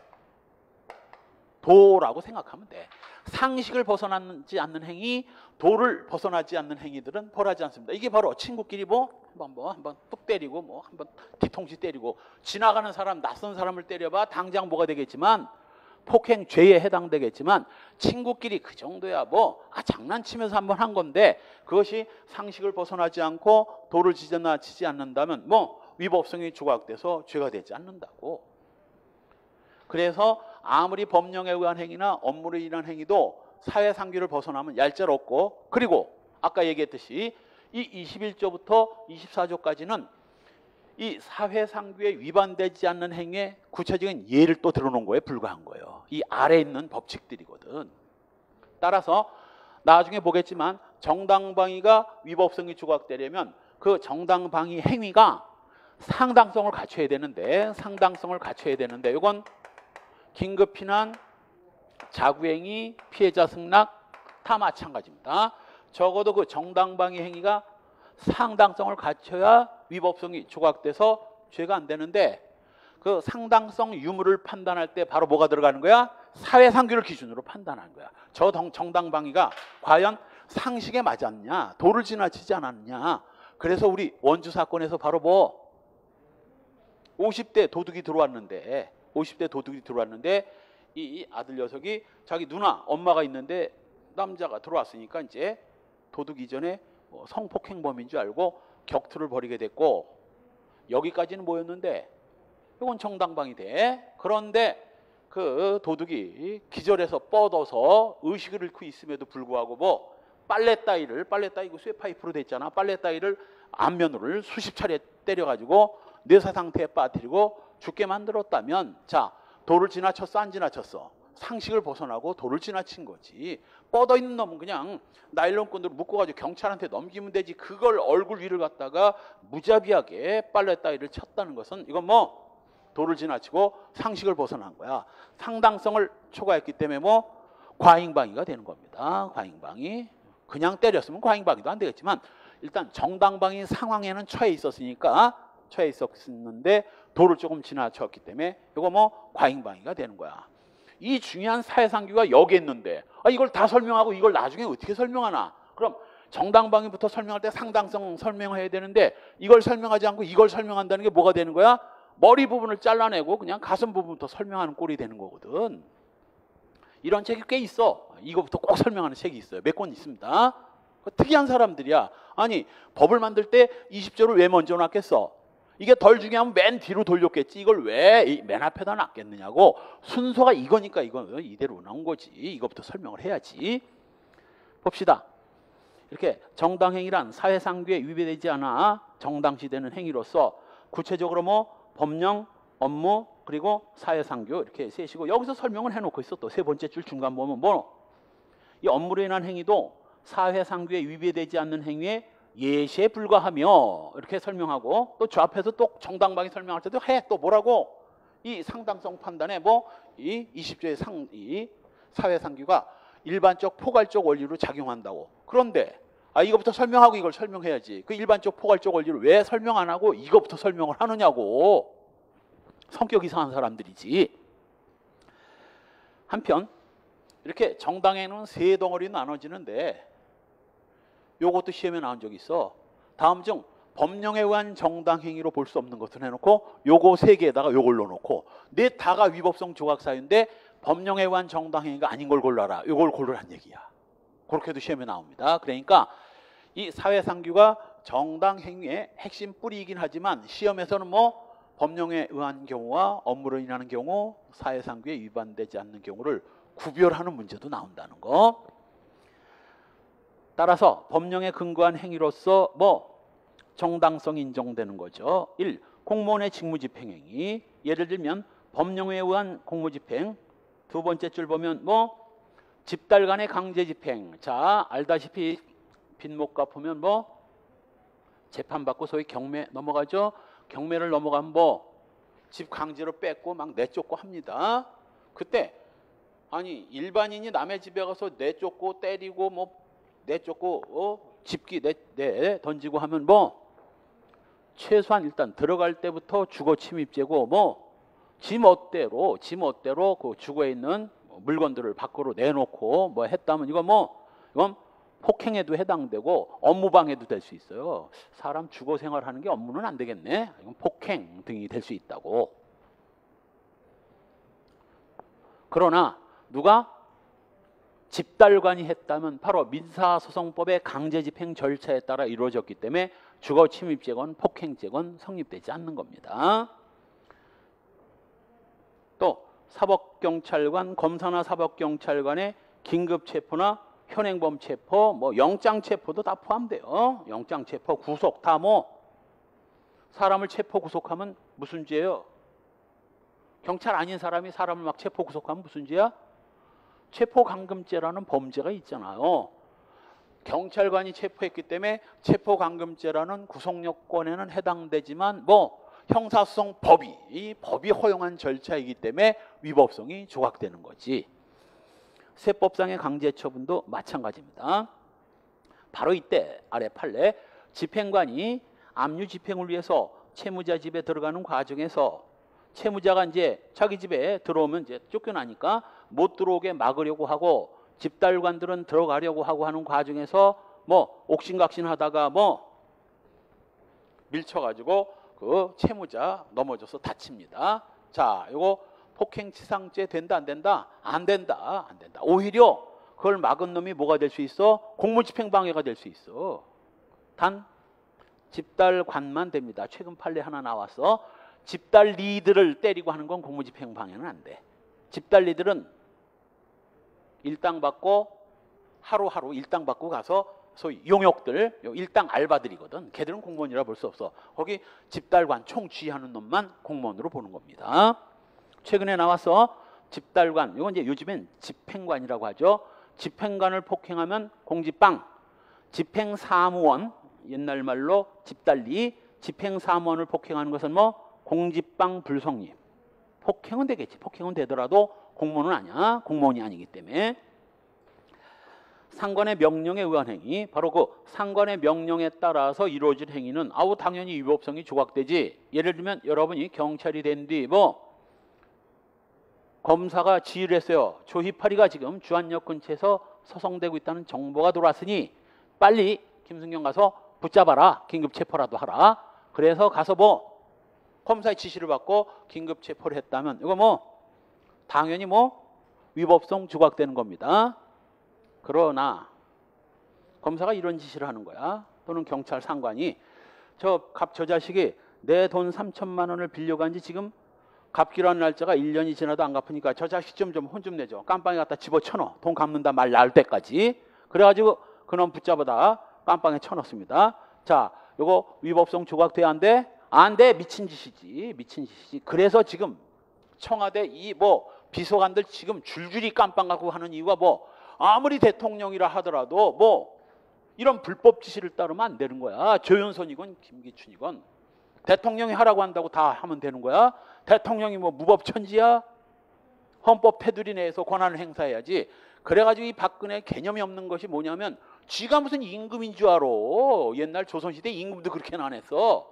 도라고 생각하면 돼. 상식을 벗어나지 않는 행위, 도를 벗어나지 않는 행위들은 벌하지 않습니다. 이게 바로 친구끼리 뭐 한번 뭐 한번 뚝 때리고 뭐 한번 뒤통수 때리고, 지나가는 사람 낯선 사람을 때려봐 당장 뭐가 되겠지만 폭행죄에 해당되겠지만, 친구끼리 그 정도야 뭐 아, 장난치면서 한번 한 건데 그것이 상식을 벗어나지 않고 도를 지나치지 않는다면 뭐 위법성이 조각돼서 죄가 되지 않는다고. 그래서 아무리 법령에 의한 행위나 업무로 인한 행위도 사회상규를 벗어나면 얄짤 없고, 그리고 아까 얘기했듯이 이 이십일 조부터 이십사 조까지는 이 사회상규에 위반되지 않는 행위의 구체적인 예를 또 들어놓은 거에 불과한 거예요. 이 아래에 있는 법칙들이거든. 따라서 나중에 보겠지만 정당방위가 위법성이 조각되려면 그 정당방위 행위가 상당성을 갖춰야 되는데 상당성을 갖춰야 되는데 이건 긴급피난, 자구행위, 피해자 승낙 다 마찬가지입니다. 적어도 그 정당방위 행위가 상당성을 갖춰야 위법성이 조각돼서 죄가 안 되는데, 그 상당성 유무를 판단할 때 바로 뭐가 들어가는 거야? 사회상규를 기준으로 판단하는 거야. 저 정당방위가 과연 상식에 맞았냐, 도를 지나치지 않았냐. 그래서 우리 원주 사건에서 바로 뭐 오십 대 도둑이 들어왔는데 오십 대 도둑이 들어왔는데 이 아들 녀석이 자기 누나 엄마가 있는데 남자가 들어왔으니까 이제 도둑 이전에 뭐 성폭행범인 줄 알고 격투를 벌이게 됐고, 여기까지는 뭐였는데 이건 정당방위 돼. 그런데 그 도둑이 기절해서 뻗어서 의식을 잃고 있음에도 불구하고 뭐 빨래 따위를 빨래 따위 그 쇠파이프로 됐잖아. 빨래 따위를 안면으로 수십 차례 때려가지고 뇌사 상태에 빠뜨리고 죽게 만들었다면, 자 도를 지나쳤어 안 지나쳤어? 상식을 벗어나고 도를 지나친 거지. 뻗어 있는 놈은 그냥 나일론끈으로 묶어가지고 경찰한테 넘기면 되지. 그걸 얼굴 위를 갖다가 무자비하게 빨래 따위를 쳤다는 것은 이건 뭐 도를 지나치고 상식을 벗어난 거야. 상당성을 초과했기 때문에 뭐 과잉방위가 되는 겁니다. 과잉방위. 그냥 때렸으면 과잉방위도 안 되겠지만 일단 정당방위 상황에는 처해 있었으니까 처해 있었는데 도를 조금 지나쳤기 때문에 이거 뭐 과잉방위가 되는 거야. 이 중요한 사회상규가 여기 있는데 아, 이걸 다 설명하고 이걸 나중에 어떻게 설명하나? 그럼 정당방위부터 설명할 때 상당성 설명해야 되는데 이걸 설명하지 않고 이걸 설명한다는 게 뭐가 되는 거야? 머리 부분을 잘라내고 그냥 가슴 부분부터 설명하는 꼴이 되는 거거든. 이런 책이 꽤 있어. 이거부터 꼭 설명하는 책이 있어요. 몇 권 있습니다. 특이한 사람들이야. 아니 법을 만들 때 이십 조를 왜 먼저 놨겠어? 이게 덜 중요하면 맨 뒤로 돌렸겠지. 이걸 왜 맨 앞에다 놨겠느냐고. 순서가 이거니까 이거 이대로 나온 거지. 이거부터 설명을 해야지. 봅시다. 이렇게 정당행위란 사회상규에 위배되지 않아 정당시되는 행위로서 구체적으로 뭐 법령, 업무, 그리고 사회상규 이렇게 셋이고 여기서 설명을 해놓고 있어. 또 세 번째 줄 중간 보면 뭐 이 업무로 인한 행위도 사회상규에 위배되지 않는 행위에 예시에 불과하며 이렇게 설명하고 또 저 앞에서 또 정당방위 설명할 때도 해. 또 뭐라고? 이 상당성 판단에 뭐 이 이십 조의 상, 이 사회상규가 일반적 포괄적 원리로 작용한다고. 그런데 아 이거부터 설명하고 이걸 설명해야지. 그 일반적 포괄적 원리를 왜 설명 안 하고 이거부터 설명을 하느냐고. 성격 이상한 사람들이지. 한편 이렇게 정당에는 세 덩어리 나눠지는데 요것도 시험에 나온 적이 있어. 다음 중 법령에 의한 정당행위로 볼 수 없는 것을 해놓고 요거 세 개에다가 요걸 넣어놓고 내 다가 위법성 조각 사유인데 법령에 의한 정당행위가 아닌 걸 골라라. 요걸 고르란 얘기야. 그렇게도 시험에 나옵니다. 그러니까 이 사회상규가 정당행위의 핵심 뿌리이긴 하지만 시험에서는 뭐 법령에 의한 경우와 업무로 인하는 경우, 사회상규에 위반되지 않는 경우를 구별하는 문제도 나온다는 거. 따라서 법령에 근거한 행위로서 뭐 정당성이 인정되는 거죠. 일. 공무원의 직무집행행위. 예를 들면 법령에 의한 공무집행. 두 번째 줄 보면 뭐 집달 간의 강제집행. 자, 알다시피 빈목과 보면 뭐 재판받고 소위 경매 넘어가죠. 경매를 넘어가면 뭐 집 강제로 뺏고 막 내쫓고 합니다. 그때 아니 일반인이 남의 집에 가서 내쫓고 때리고 뭐 내쫓고 어? 집기 내, 내 던지고 하면 뭐 최소한 일단 들어갈 때부터 주거 침입죄고 뭐 지 멋대로 지 멋대로 그 주거에 있는 물건들을 밖으로 내놓고 뭐 했다면 이거 뭐 이건 폭행에도 해당되고 업무방해도 될 수 있어요. 사람 주거 생활하는 게 업무는 안 되겠네. 이건 폭행 등이 될 수 있다고. 그러나 누가 집달관이 했다면 바로 민사소송법의 강제집행 절차에 따라 이루어졌기 때문에 주거 침입죄건 폭행죄건 성립되지 않는 겁니다. 또 사법경찰관, 검사나 사법경찰관의 긴급체포나 현행범 체포, 뭐 영장 체포도 다 포함돼요. 영장 체포, 구속 다 뭐 사람을 체포 구속하면 무슨 죄예요? 경찰 아닌 사람이 사람을 막 체포 구속하면 무슨 죄야? 체포 감금죄라는 범죄가 있잖아요. 경찰관이 체포했기 때문에 체포 감금죄라는 구속요건에는 해당되지만 뭐 형사소송법이 이 법이 허용한 절차이기 때문에 위법성이 조각되는 거지. 세법상의 강제처분도 마찬가지입니다. 바로 이때 아래 판례 집행관이 압류 집행을 위해서 채무자 집에 들어가는 과정에서 채무자가 이제 자기 집에 들어오면 이제 쫓겨나니까 못 들어오게 막으려고 하고 집달관들은 들어가려고 하고 하는 과정에서 뭐 옥신각신하다가 뭐 밀쳐가지고 그 채무자 넘어져서 다칩니다. 자, 이거 폭행치상죄 된다 안 된다? 안 된다. 안 된다. 오히려 그걸 막은 놈이 뭐가 될 수 있어? 공무집행방해가 될 수 있어. 단 집달관만 됩니다. 최근 판례 하나 나와서 집달 리드를 때리고 하는 건 공무집행방해는 안 돼. 집달 리드는 일당 받고 하루하루 일당 받고 가서 소위 용역들, 일당 알바들이거든. 걔들은 공무원이라 볼 수 없어. 거기 집달관 총쥐하는 놈만 공무원으로 보는 겁니다. 최근에 나와서 집달관, 이건 이제 요즘엔 집행관이라고 하죠. 집행관을 폭행하면 공집방, 집행사무원, 옛날 말로 집달리, 집행사무원을 폭행하는 것은 뭐 공집방 불성립. 폭행은 되겠지. 폭행은 되더라도 공무원은 아니야. 공무원이 아니기 때문에. 상관의 명령에 의한 행위, 바로 그 상관의 명령에 따라서 이루어질 행위는 아우 당연히 위법성이 조각되지. 예를 들면 여러분이 경찰이 된 뒤 뭐 검사가 지휘를 했어요. 조희파리가 지금 주안역 근처에서 서성대고 있다는 정보가 들어왔으니 빨리 김승경 가서 붙잡아라. 긴급 체포라도 하라. 그래서 가서 뭐 검사의 지시를 받고 긴급 체포를 했다면 이거 뭐 당연히 뭐 위법성 조각되는 겁니다. 그러나 검사가 이런 지시를 하는 거야. 또는 경찰 상관이 저 갑 저 자식이 내 돈 삼천만 원을 빌려간 지 지금 갚기로 한 날짜가 일 년이 지나도 안 갚으니까 저 자식 좀 좀 혼 좀 내줘. 깜빵에 갖다 집어쳐넣어. 돈 갚는다 말 나올 때까지. 그래가지고 그놈 붙잡아다 깜빵에 쳐넣습니다. 자, 요거 위법성 조각돼야 안 돼? 안 돼. 미친 짓이지. 미친 짓이지. 그래서 지금 청와대 이 뭐 비서관들 지금 줄줄이 깜빵 가고 하는 이유가 뭐 아무리 대통령이라 하더라도 뭐 이런 불법 지시를 따르면 안 되는 거야. 조윤선이건 김기춘이건 대통령이 하라고 한다고 다 하면 되는 거야. 대통령이 뭐 무법천지야? 헌법 테두리 내에서 권한을 행사해야지. 그래가지고 이 박근혜 개념이 없는 것이 뭐냐면 쥐가 무슨 임금인 줄 알아. 옛날 조선시대 임금도 그렇게는 안 했어.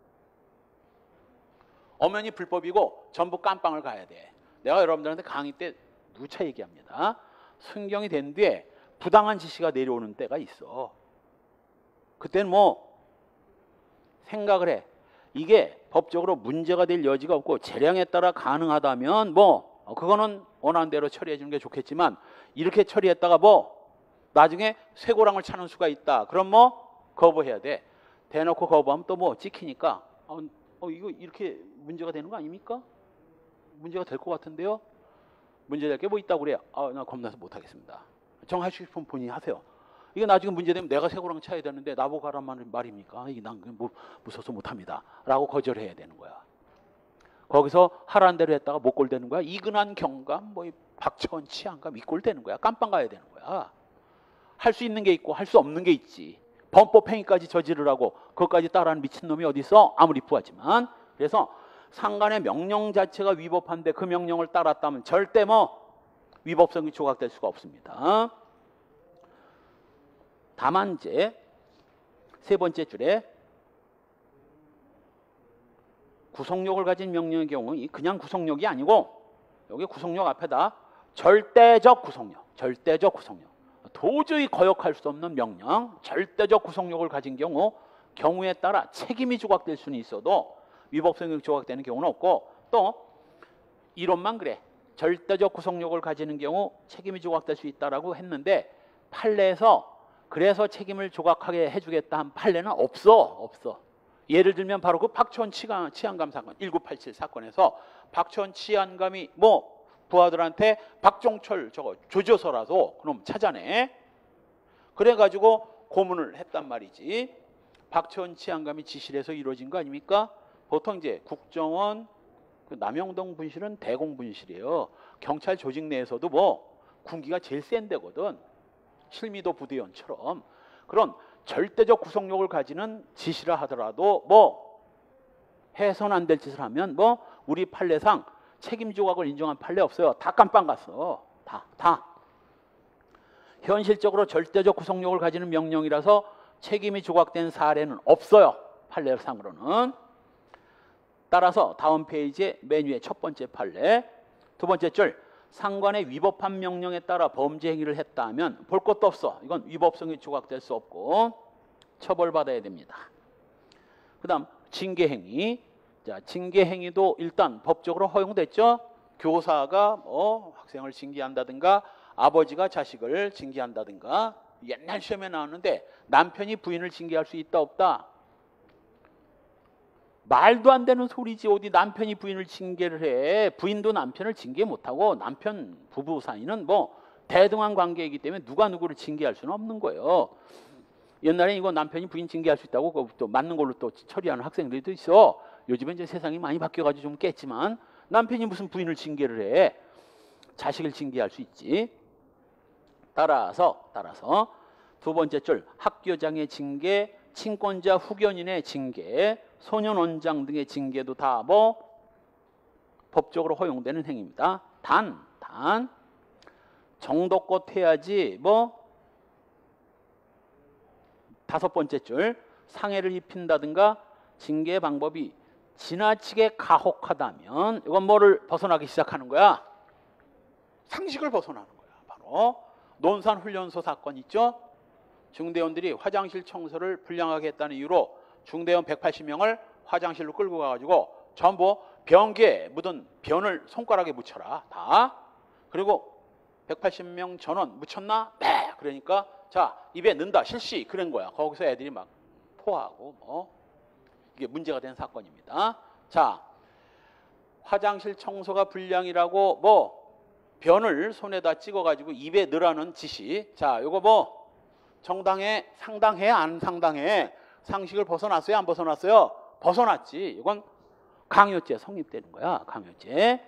엄연히 불법이고 전부 깜빵을 가야 돼. 내가 여러분들한테 강의 때 누차 얘기합니다. 순경이 된 뒤에 부당한 지시가 내려오는 때가 있어. 그때는 뭐 생각을 해. 이게 법적으로 문제가 될 여지가 없고 재량에 따라 가능하다면 뭐 그거는 원하는 대로 처리해 주는 게 좋겠지만 이렇게 처리했다가 뭐 나중에 쇠고랑을 차는 수가 있다. 그럼 뭐 거부해야 돼. 대놓고 거부하면 또 뭐 찍히니까 어, 어 이거 이렇게 문제가 되는 거 아닙니까? 문제가 될 것 같은데요. 문제될 게 뭐 있다고 그래요. 아, 나 겁나서 못하겠습니다. 정하시고 싶으면 본인이 하세요. 이게 나중에 문제되면 내가 쇠고랑 차야 되는데 나보고 하란 말입니까? 이게 난 뭐, 무서워서 못합니다. 라고 거절해야 되는 거야. 거기서 하라는 대로 했다가 못 골되는 거야. 이근한 경감, 뭐 박천 치안감 이 꼴 되는 거야. 깜빵 가야 되는 거야. 할 수 있는 게 있고 할 수 없는 게 있지. 범법 행위까지 저지르라고 그것까지 따라하는 미친놈이 어디 있어? 아무리 부하지만. 그래서 상관의 명령 자체가 위법한데 그 명령을 따랐다면 절대 뭐 위법성이 조각될 수가 없습니다. 다만 이제 세 번째 줄에 구속력을 가진 명령의 경우 이 그냥 구속력이 아니고 여기 구속력 앞에다 절대적 구속력, 절대적 구속력. 도저히 거역할 수 없는 명령, 절대적 구속력을 가진 경우 경우에 따라 책임이 조각될 수는 있어도 위법성이 조각되는 경우는 없고 또 이론만 그래. 절대적 구속력을 가지는 경우 책임이 조각될 수 있다라고 했는데 판례에서 그래서 책임을 조각하게 해주겠다 한 판례는 없어. 없어. 예를 들면 바로 그 박천 치안감 사건 천구백팔십칠 사건에서 박천 치안감이 뭐 부하들한테 박종철 저거 조져서라도 그럼 찾아내. 그래가지고 고문을 했단 말이지. 박천 치안감이 지시를 해서 이루어진 거 아닙니까? 보통 이제 국정원 그 남영동 분실은 대공 분실이에요. 경찰 조직 내에서도 뭐 군기가 제일 센 데거든. 실미도 부대원처럼 그런 절대적 구속력을 가지는 지시라 하더라도 뭐 해선 안 될 짓을 하면 뭐 우리 판례상 책임 조각을 인정한 판례 없어요. 다 깜빵 갔어. 다, 다. 현실적으로 절대적 구속력을 가지는 명령이라서 책임이 조각된 사례는 없어요. 판례상으로는. 따라서 다음 페이지에 맨 위에 첫 번째 판례, 두 번째 줄 상관의 위법한 명령에 따라 범죄 행위를 했다 하면 볼 것도 없어. 이건 위법성이 조각될 수 없고 처벌받아야 됩니다. 그 다음 징계행위. 자, 징계행위도 일단 법적으로 허용됐죠. 교사가 뭐 학생을 징계한다든가 아버지가 자식을 징계한다든가 옛날 시험에 나왔는데 남편이 부인을 징계할 수 있다 없다? 말도 안 되는 소리지. 어디 남편이 부인을 징계를 해. 부인도 남편을 징계 못하고 남편 부부 사이는 뭐 대등한 관계이기 때문에 누가 누구를 징계할 수는 없는 거예요. 옛날에 이거 남편이 부인 징계할 수 있다고 또 맞는 걸로 또 처리하는 학생들도 있어. 요즘은 이제 세상이 많이 바뀌어가지고 좀 깼지만 남편이 무슨 부인을 징계를 해. 자식을 징계할 수 있지. 따라서 따라서 두 번째 줄 학교장의 징계, 친권자 후견인의 징계, 소년원장 등의 징계도 다 뭐 법적으로 허용되는 행위입니다. 단, 단 정도껏 해야지 뭐 다섯 번째 줄 상해를 입힌다든가 징계 방법이 지나치게 가혹하다면 이건 뭐를 벗어나기 시작하는 거야? 상식을 벗어나는 거야. 바로 논산훈련소 사건 있죠? 중대원들이 화장실 청소를 불량하게 했다는 이유로 중대원 백팔십 명을 화장실로 끌고 가가지고 전부 변기에 묻은 변을 손가락에 묻혀라. 다. 그리고 백팔십 명 전원 묻혔나? 네. 그러니까 자 입에 넣는다. 실시. 그런 거야. 거기서 애들이 막 토하고 뭐 이게 문제가 된 사건입니다. 자 화장실 청소가 불량이라고 뭐 변을 손에다 찍어가지고 입에 넣으라는 지시. 자 요거 뭐 정당해? 상당해? 안 상당해? 상식을 벗어났어요? 안 벗어났어요? 벗어났지. 이건 강요죄 성립되는 거야. 강요죄.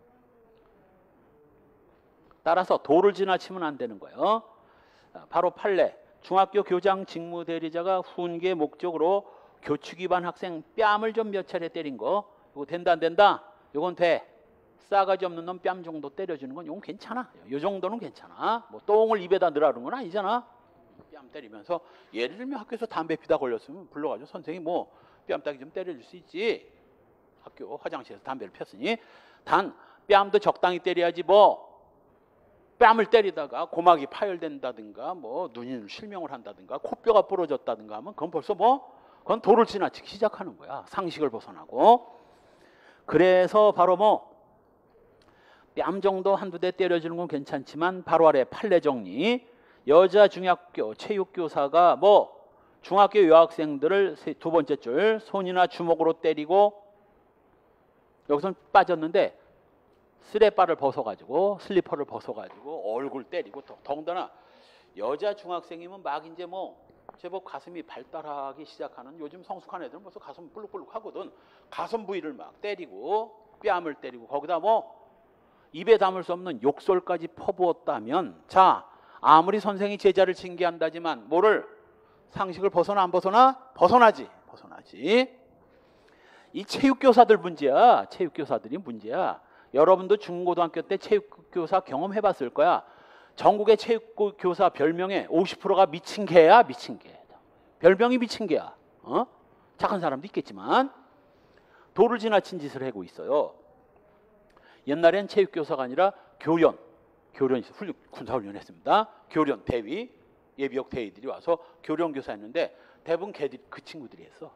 따라서 도를 지나치면 안 되는 거예요. 바로 판례. 중학교 교장 직무대리자가 훈계 목적으로 교칙 위반 학생 뺨을 좀 몇 차례 때린 거. 이거 된다 안 된다? 이건 돼. 싸가지 없는 놈 뺨 정도 때려주는 건 이건 괜찮아. 이 정도는 괜찮아. 뭐 똥을 입에다 넣으라는 건 아니잖아. 뺨 때리면서 예를 들면 학교에서 담배 피다 걸렸으면 불러가지고 선생님 뭐 뺨따기 좀 때려줄 수 있지. 학교 화장실에서 담배를 폈으니. 단 뺨도 적당히 때려야지 뭐 뺨을 때리다가 고막이 파열된다든가 뭐 눈이 실명을 한다든가 코뼈가 부러졌다든가 하면 그건 벌써 뭐 그건 도를 지나치기 시작하는 거야. 상식을 벗어나고. 그래서 바로 뭐 뺨 정도 한두 대 때려주는 건 괜찮지만 바로 아래 판례 정리. 여자 중학교 체육교사가 뭐 중학교 여학생들을 두 번째 줄 손이나 주먹으로 때리고 여기서는 빠졌는데 스레바를 벗어가지고 슬리퍼를 벗어가지고 얼굴 때리고 더군다나 여자 중학생이면 막 이제 뭐 제법 가슴이 발달하기 시작하는 요즘 성숙한 애들은 벌써 가슴 불룩불룩 하거든. 가슴 부위를 막 때리고 뺨을 때리고 거기다 뭐 입에 담을 수 없는 욕설까지 퍼부었다면 자 아무리 선생이 제자를 징계한다지만 뭐를 상식을 벗어나 안 벗어나? 벗어나지. 벗어나지. 이 체육교사들 문제야. 체육교사들이 문제야. 여러분도 중고등학교 때 체육교사 경험해봤을 거야. 전국의 체육교사 별명의 오십 퍼센트가 미친 개야. 미친 개. 별명이 미친 개야. 어? 착한 사람도 있겠지만 도를 지나친 짓을 하고 있어요. 옛날엔 체육교사가 아니라 교련. 교련, 훈련, 군사훈련 했습니다. 교련, 대위, 예비역 대위들이 와서 교련 교사였는데 대부분 걔들이 그 친구들이 했어.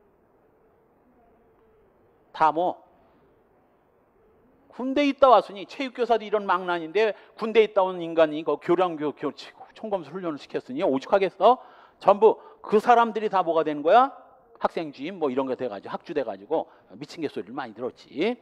다 뭐 군대 있다 왔으니 체육교사도 이런 망난인데 군대 있다 온 인간이 그 교량교 교, 총검술 훈련을 시켰으니 오죽하겠어? 전부 그 사람들이 다 뭐가 되는 거야? 학생 주임 뭐 이런 거 돼가지고 학주 돼가지고 미친 개 소리를 많이 들었지.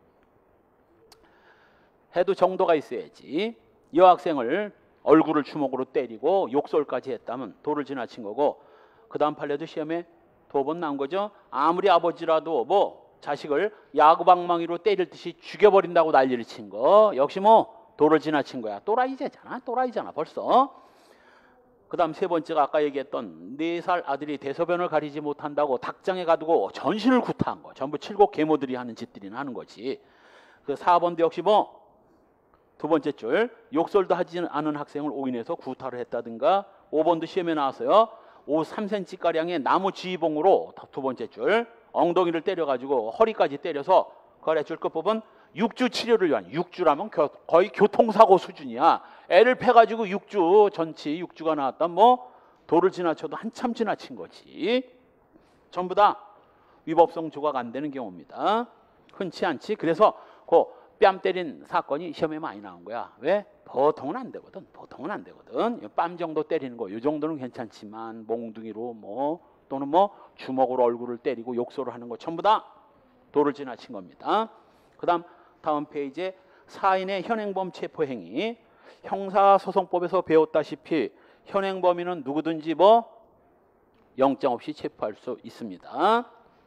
해도 정도가 있어야지. 여학생을 얼굴을 주먹으로 때리고 욕설까지 했다면 도를 지나친 거고 그 다음 판례도 시험에 두 번 나온 거죠. 아무리 아버지라도 뭐 자식을 야구방망이로 때릴 듯이 죽여버린다고 난리를 친 거 역시 뭐 도를 지나친 거야. 또라이잖아. 또라이잖아 벌써. 그 다음 세 번째가 아까 얘기했던 네 살 아들이 대소변을 가리지 못한다고 닭장에 가두고 전신을 구타한 거. 전부 칠곡 계모들이 하는 짓들이나 하는 거지. 그 사 번도 역시 뭐 두 번째 줄 욕설도 하지 않은 학생을 오인해서 구타를 했다든가. 오 번도 시험에 나왔어요. 오 삼 센티미터가량의 나무 지휘봉으로 두 번째 줄 엉덩이를 때려가지고 허리까지 때려서 그 아래 줄 끝부분 육주 치료를 위한 육주라면 거의 교통사고 수준이야. 애를 패가지고 육주 전치 육주가 나왔다. 뭐 도를 지나쳐도 한참 지나친 거지. 전부 다 위법성 조각 안 되는 경우입니다. 흔치 않지. 그래서 그 뺨 때린 사건이 시험에 많이 나온 거야. 왜? 보통은 안 되거든. 보통은 안 되거든. 뺨 정도 때리는 거, 이 정도는 괜찮지만 몽둥이로 뭐 또는 뭐 주먹으로 얼굴을 때리고 욕설을 하는 거 전부 다 도를 지나친 겁니다. 그다음 다음 페이지에 사인의 현행범 체포행위. 형사소송법에서 배웠다시피 현행범인은 누구든지 뭐 영장 없이 체포할 수 있습니다.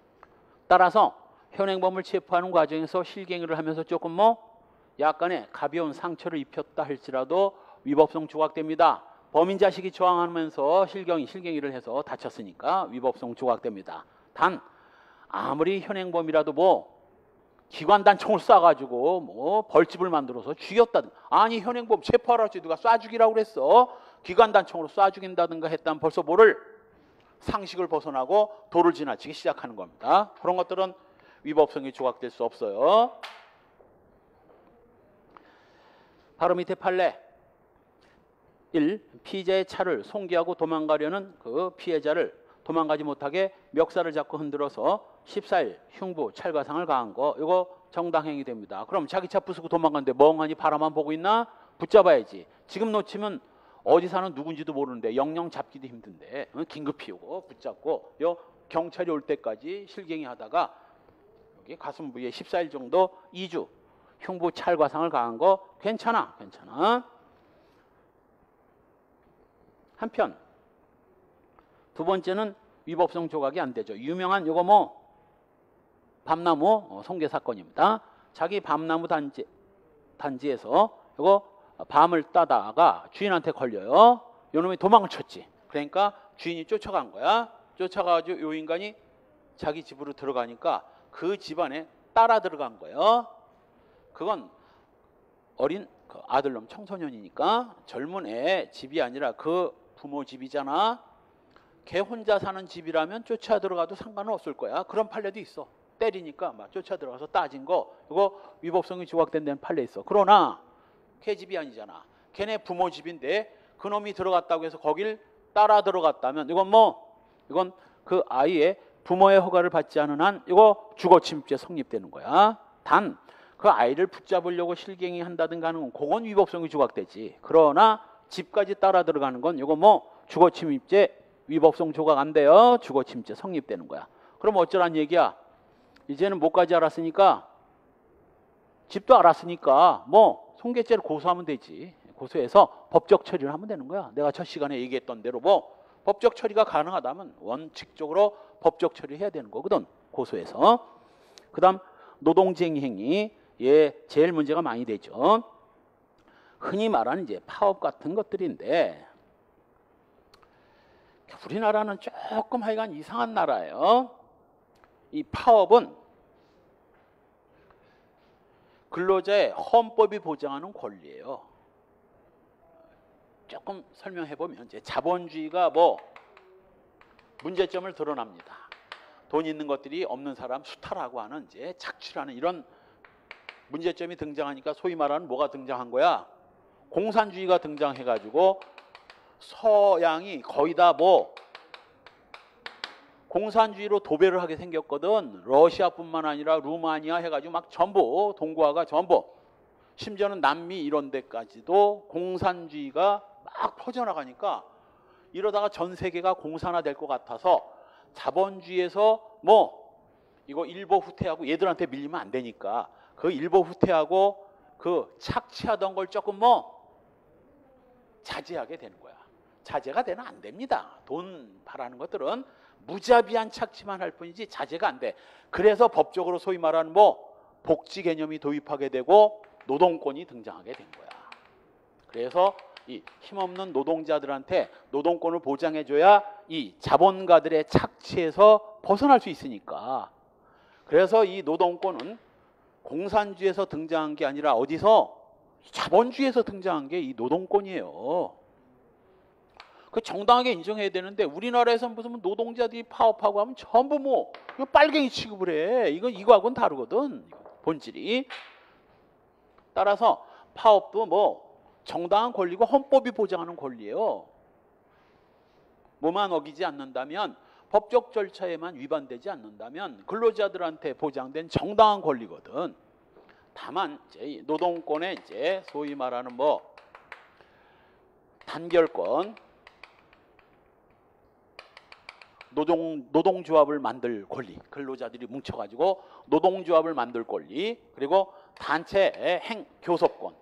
따라서 현행범을 체포하는 과정에서 실갱이를 하면서 조금 뭐 약간의 가벼운 상처를 입혔다 할지라도 위법성 조각됩니다. 범인 자식이 저항하면서 실경이, 실갱이를 해서 다쳤으니까 위법성 조각됩니다. 단 아무리 현행범이라도 뭐 기관단총을 쏴가지고 뭐 벌집을 만들어서 죽였다든 아니 현행범 체포하라 지 누가 쏴 죽이라고 그랬어. 기관단총으로 쏴 죽인다든가 했다면 벌써 뭐를 상식을 벗어나고 도를 지나치기 시작하는 겁니다. 그런 것들은 위법성이 조각될 수 없어요. 바로 밑에 판례. 일. 피해자의 차를 송기하고 도망가려는 그 피해자를 도망가지 못하게 멱살을 잡고 흔들어서 십사 일 흉부, 찰과상을 가한 거. 이거 정당행위 됩니다. 그럼 자기 차 부수고 도망갔는데 멍하니 바라만 보고 있나? 붙잡아야지. 지금 놓치면 어디 사는 누군지도 모르는데 영영 잡기도 힘든데 긴급히 오고 붙잡고 요 경찰이 올 때까지 실갱이 하다가 여기 가슴 부위에 십사 일 정도 이 주 흉부 찰과상을 가한 거 괜찮아. 괜찮아. 한편 두 번째는 위법성 조각이 안 되죠. 유명한 요거 뭐 밤나무 어, 성계 사건입니다. 자기 밤나무 단지, 단지에서 요거 밤을 따다가 주인한테 걸려요. 요놈이 도망을 쳤지. 그러니까 주인이 쫓아간 거야. 쫓아가가지고 요 인간이 자기 집으로 들어가니까 그 집안에 따라 들어간 거예요. 그건 어린 그 아들놈 청소년이니까 젊은 애 집이 아니라 그 부모 집이잖아. 걔 혼자 사는 집이라면 쫓아 들어가도 상관은 없을 거야. 그런 판례도 있어. 때리니까 막 쫓아 들어가서 따진 거 이거 위법성이 조각된 데는 판례 있어. 그러나 걔 집이 아니잖아. 걔네 부모 집인데 그놈이 들어갔다고 해서 거길 따라 들어갔다면 이건 뭐 이건 그 아이의 부모의 허가를 받지 않은 한 이거 주거침입죄 성립되는 거야. 단 그 아이를 붙잡으려고 실갱이 한다든가 하는 건 그건 위법성이 조각되지. 그러나 집까지 따라 들어가는 건 이거 뭐 주거침입죄 위법성 조각 안 돼요. 주거침입죄 성립되는 거야. 그럼 어쩌란 얘기야? 이제는 뭐까지 알았으니까 집도 알았으니까 뭐 손괴죄를 고소하면 되지. 고소해서 법적 처리를 하면 되는 거야. 내가 첫 시간에 얘기했던 대로 뭐 법적 처리가 가능하다면 원칙적으로 법적 처리해야 되는 거거든. 고소해서. 그 다음 노동쟁의 행위. 예, 제일 문제가 많이 되죠. 흔히 말하는 이제 파업 같은 것들인데 우리나라는 조금 하여간 이상한 나라예요. 이 파업은 근로자의 헌법이 보장하는 권리예요. 조금 설명해 보면 이제 자본주의가 뭐 문제점을 드러납니다. 돈 있는 것들이 없는 사람 수탈하고 하는 이제 착취라는 이런 문제점이 등장하니까 소위 말하는 뭐가 등장한 거야? 공산주의가 등장해가지고 서양이 거의 다 뭐 공산주의로 도배를 하게 생겼거든. 러시아뿐만 아니라 루마니아 해가지고 막 전부 동구아가 전부 심지어는 남미 이런 데까지도 공산주의가 막 퍼져나가니까 이러다가 전 세계가 공산화될 것 같아서 자본주의에서 뭐 이거 일보 후퇴하고 얘들한테 밀리면 안 되니까 그 일보 후퇴하고 그 착취하던 걸 조금 뭐 자제하게 되는 거야. 자제가 되면 안 됩니다. 돈 바라는 것들은 무자비한 착취만 할 뿐이지 자제가 안 돼. 그래서 법적으로 소위 말하는 뭐 복지 개념이 도입하게 되고 노동권이 등장하게 된 거야. 그래서 이 힘없는 노동자들한테 노동권을 보장해줘야 이 자본가들의 착취에서 벗어날 수 있으니까. 그래서 이 노동권은 공산주의에서 등장한 게 아니라 어디서? 자본주의에서 등장한 게 이 노동권이에요. 그 정당하게 인정해야 되는데 우리나라에서는 무슨 노동자들이 파업하고 하면 전부 뭐 빨갱이 취급을 해. 이건 이거하고는 다르거든. 본질이. 따라서 파업도 뭐 정당한 권리고 헌법이 보장하는 권리예요. 뭐만 어기지 않는다면 법적 절차에만 위반되지 않는다면 근로자들한테 보장된 정당한 권리거든. 다만 이제 노동권의 이제 소위 말하는 뭐 단결권, 노동 노동조합을 만들 권리, 근로자들이 뭉쳐가지고 노동조합을 만들 권리, 그리고 단체의 행 교섭권.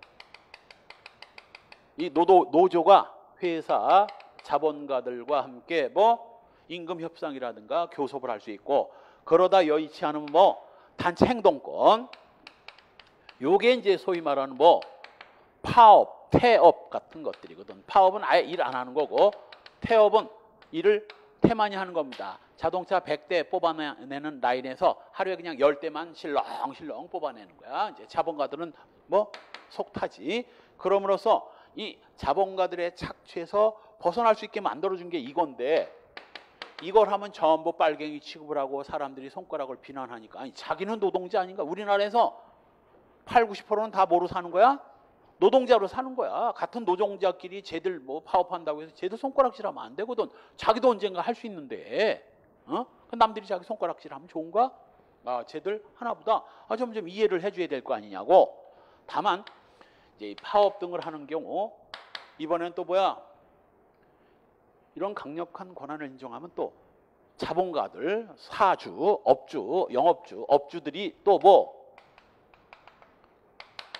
이 노도 노조가 회사 자본가들과 함께 뭐 임금 협상이라든가 교섭을 할 수 있고 그러다 여의치 않으면 뭐 단체 행동권. 요게 이제 소위 말하는 뭐 파업, 태업 같은 것들이거든. 파업은 아예 일 안 하는 거고 태업은 일을 태만히 하는 겁니다. 자동차 백 대 뽑아내는 라인에서 하루에 그냥 십 대만 실렁실렁 뽑아내는 거야. 이제 자본가들은 뭐 속타지. 그럼으로써 이 자본가들의 착취에서 벗어날 수 있게 만들어준 게 이건데 이걸 하면 전부 빨갱이 취급을 하고 사람들이 손가락을 비난하니까 아니 자기는 노동자 아닌가? 우리나라에서 팔, 구십 퍼센트는 다 뭐로 사는 거야? 노동자로 사는 거야. 같은 노동자끼리 쟤들 뭐 파업한다고 해서 쟤들 손가락질하면 안 되거든. 자기도 언젠가 할 수 있는데 어? 남들이 자기 손가락질하면 좋은가? 아, 쟤들 하나보다 아, 점점 이해를 해줘야 될 거 아니냐고. 다만 이제 파업 등을 하는 경우 이번엔 또 뭐야? 이런 강력한 권한을 인정하면 또 자본가들, 사주, 업주, 영업주, 업주들이 또 뭐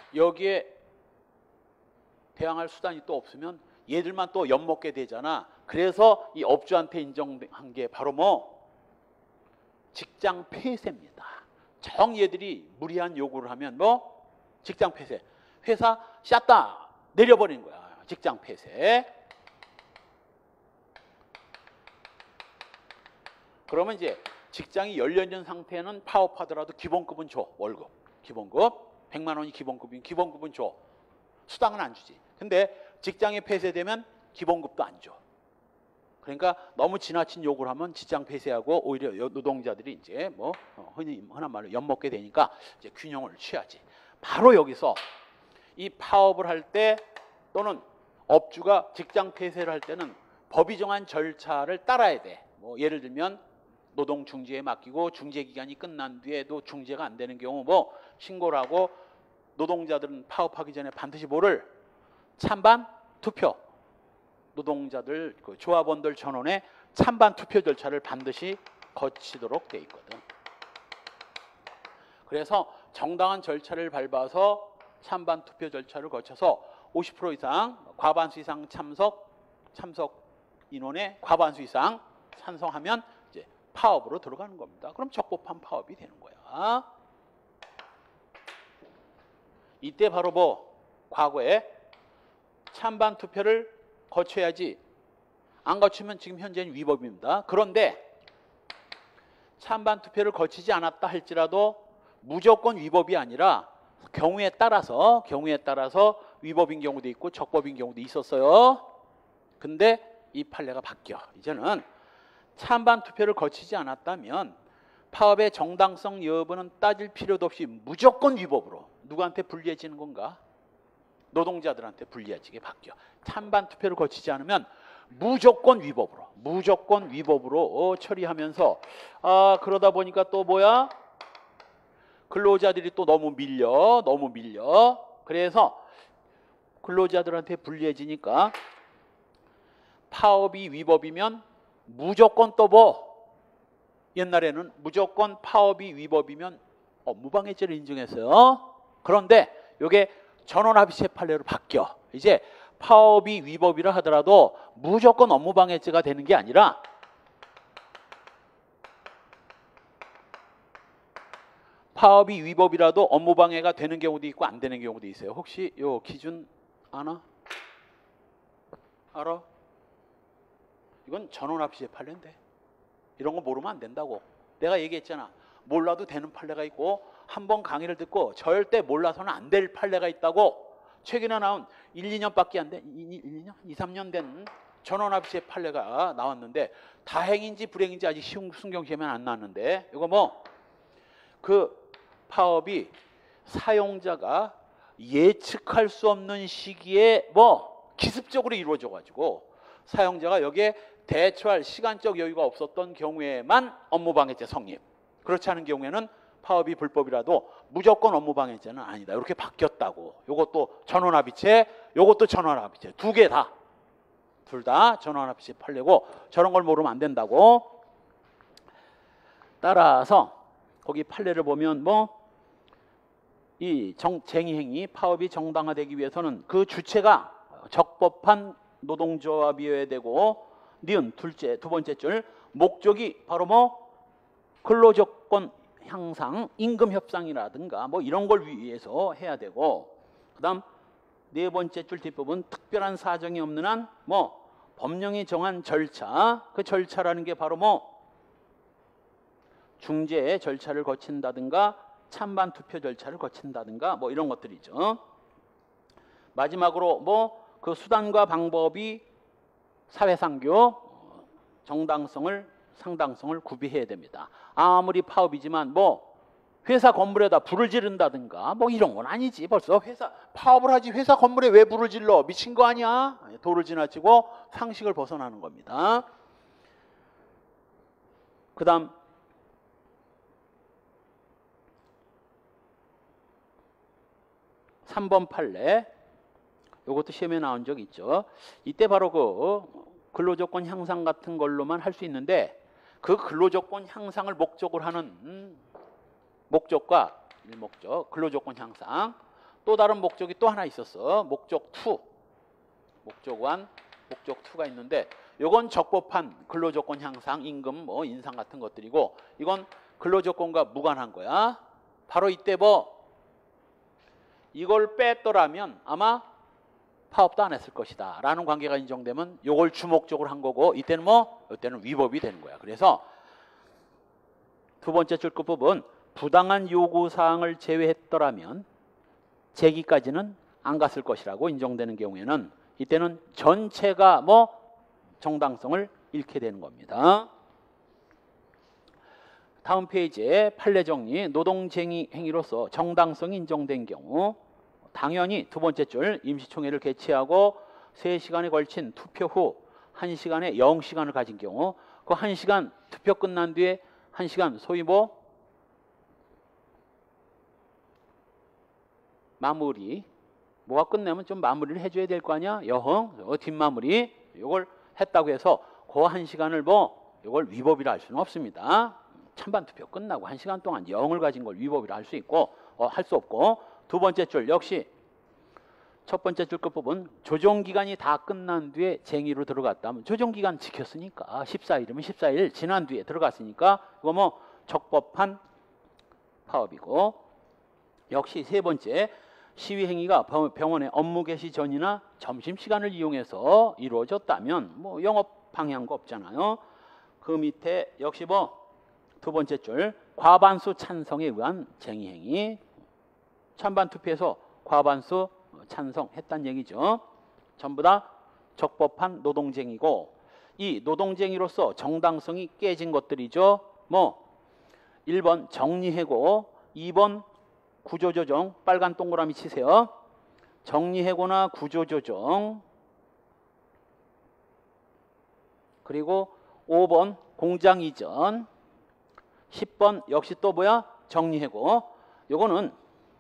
여기에 대항할 수단이 또 없으면 얘들만 또 엿먹게 되잖아. 그래서 이 업주한테 인정한 게 바로 뭐 직장 폐쇄입니다. 정 얘들이 무리한 요구를 하면 뭐 직장 폐쇄, 회사 샷다 내려버리는 거야. 직장 폐쇄. 그러면 이제 직장이 열려있는 상태는 파업하더라도 기본급은 줘. 월급 기본급 백만 원이 기본급이면 기본급은 줘. 수당은 안 주지. 근데 직장이 폐쇄되면 기본급도 안 줘. 그러니까 너무 지나친 요구를 하면 직장 폐쇄하고 오히려 노동자들이 이제 뭐 흔히 흔한 말로 엿먹게 되니까 이제 균형을 취하지. 바로 여기서 이 파업을 할 때 또는 업주가 직장 폐쇄를 할 때는 법이 정한 절차를 따라야 돼. 뭐 예를 들면 노동 중지에 맡기고 중재 기간이 끝난 뒤에도 중재가 안 되는 경우 뭐 신고를 하고 노동자들은 파업하기 전에 반드시 뭐를 찬반 투표. 노동자들 그 조합원들 전원의 찬반 투표 절차를 반드시 거치도록 돼 있거든. 그래서 정당한 절차를 밟아서 찬반 투표 절차를 거쳐서 오십 퍼센트 이상 과반수 이상 참석 참석 인원의 과반수 이상 찬성하면 이제 파업으로 들어가는 겁니다. 그럼 적법한 파업이 되는 거야. 이때 바로 뭐 과거에 찬반 투표를 거쳐야지 안 거치면 지금 현재는 위법입니다. 그런데 찬반 투표를 거치지 않았다 할지라도 무조건 위법이 아니라 경우에 따라서 경우에 따라서 위법인 경우도 있고 적법인 경우도 있었어요. 근데 이 판례가 바뀌어. 이제는 찬반 투표를 거치지 않았다면 파업의 정당성 여부는 따질 필요도 없이 무조건 위법으로 누구한테 불리해지는 건가? 노동자들한테 불리해지게 바뀌어. 찬반 투표를 거치지 않으면 무조건 위법으로 무조건 위법으로 처리하면서 아 그러다 보니까 또 뭐야? 근로자들이 또 너무 밀려 너무 밀려. 그래서 근로자들한테 불리해지니까 파업이 위법이면 무조건 또 뭐 옛날에는 무조건 파업이 위법이면 업무방해죄를 인정했어요. 그런데 이게 전원합의체 판례로 바뀌어. 이제 파업이 위법이라 하더라도 무조건 업무방해죄가 되는 게 아니라 파업이 위법이라도 업무방해가 되는 경우도 있고 안 되는 경우도 있어요. 혹시 요 기준 아나? 알아? 이건 전원합의체 판례인데 이런 거 모르면 안 된다고. 내가 얘기했잖아. 몰라도 되는 판례가 있고 한 번 강의를 듣고 절대 몰라서는 안 될 판례가 있다고. 최근에 나온 일, 이 년밖에 안 된, 일, 이 년? 이, 삼 년 된 전원합의체 판례가 나왔는데 다행인지 불행인지 아직 순경시험에 안 나왔는데 이거 뭐 그 파업이 사용자가 예측할 수 없는 시기에 뭐 기습적으로 이루어져 가지고 사용자가 여기에 대처할 시간적 여유가 없었던 경우에만 업무방해죄 성립. 그렇지 않은 경우에는 파업이 불법이라도 무조건 업무방해죄는 아니다. 이렇게 바뀌었다고. 요것도 전원합의체, 요것도 전원합의체. 두 개 다. 둘 다 전원합의체 판례고 저런 걸 모르면 안 된다고. 따라서 거기 판례를 보면 뭐 이 쟁의행위, 파업이 정당화되기 위해서는 그 주체가 적법한 노동조합이어야 되고 니은 둘째, 두 번째 줄 목적이 바로 뭐 근로조건 향상, 임금 협상이라든가 뭐 이런 걸 위해서 해야 되고 그다음 네 번째 줄 뒷부분 특별한 사정이 없는 한 뭐 법령이 정한 절차, 그 절차라는 게 바로 뭐 중재의 절차를 거친다든가 찬반 투표 절차를 거친다든가 뭐 이런 것들이죠. 마지막으로 뭐 그 수단과 방법이 사회상규 정당성을 상당성을 구비해야 됩니다. 아무리 파업이지만 뭐 회사 건물에다 불을 지른다든가 뭐 이런 건 아니지. 벌써 회사 파업을 하지 회사 건물에 왜 불을 질러? 미친 거 아니야? 도를 지나치고 상식을 벗어나는 겁니다. 그 다음 삼 번 판례. 이것도 시험에 나온 적 있죠. 이때 바로 그 근로조건 향상 같은 걸로만 할 수 있는데 그 근로조건 향상을 목적으로 하는 음, 목적과 일목적 근로조건 향상 또 다른 목적이 또 하나 있었어. 목적 이 목적 일 목적 이가 있는데 요건 적법한 근로조건 향상, 임금, 뭐 인상 같은 것들이고 이건 근로조건과 무관한 거야. 바로 이때 뭐 이걸 뺐더라면 아마 파업도 안 했을 것이다 라는 관계가 인정되면 요걸 주목적으로 한 거고 이때는 뭐 이때는 위법이 되는 거야. 그래서 두 번째 줄급법은 부당한 요구사항을 제외했더라면 제기까지는 안 갔을 것이라고 인정되는 경우에는 이때는 전체가 뭐 정당성을 잃게 되는 겁니다. 다음 페이지에 판례 정리, 노동쟁의 행위로서 정당성이 인정된 경우 당연히 두 번째 줄 임시총회를 개최하고 세 시간에 걸친 투표 후 한 시간에 영 시간을 가진 경우 그 한 시간 투표 끝난 뒤에 한 시간 소위 뭐 마무리 뭐가 끝내면 좀 마무리를 해줘야 될 거 아니야? 여흥, 뒷마무리 이걸 했다고 해서 그 한 시간을 뭐 이걸 위법이라 할 수는 없습니다. 찬반 투표 끝나고 한 시간 동안 영을 가진 걸 위법이라 할 수 있고 어, 할 수 없고 두 번째 줄 역시 첫 번째 줄 끝부분 조정기간이 다 끝난 뒤에 쟁의로 들어갔다면 조정기간 지켰으니까 십사 일이면 십사 일 지난 뒤에 들어갔으니까 이거 뭐 적법한 파업이고 역시 세 번째 시위행위가 병원의 업무 개시 전이나 점심시간을 이용해서 이루어졌다면 뭐 영업 방해한 거 없잖아요. 그 밑에 역시 뭐 두 번째 줄 과반수 찬성에 의한 쟁의행위 찬반 투표에서 과반수 찬성했단 얘기죠. 전부 다 적법한 노동쟁의고 이 노동쟁의로서 정당성이 깨진 것들이죠. 뭐 일 번 정리해고 이 번 구조조정 빨간 동그라미 치세요. 정리해고나 구조조정 그리고 오 번 공장이전 십 번 역시 또 뭐야? 정리해고 요거는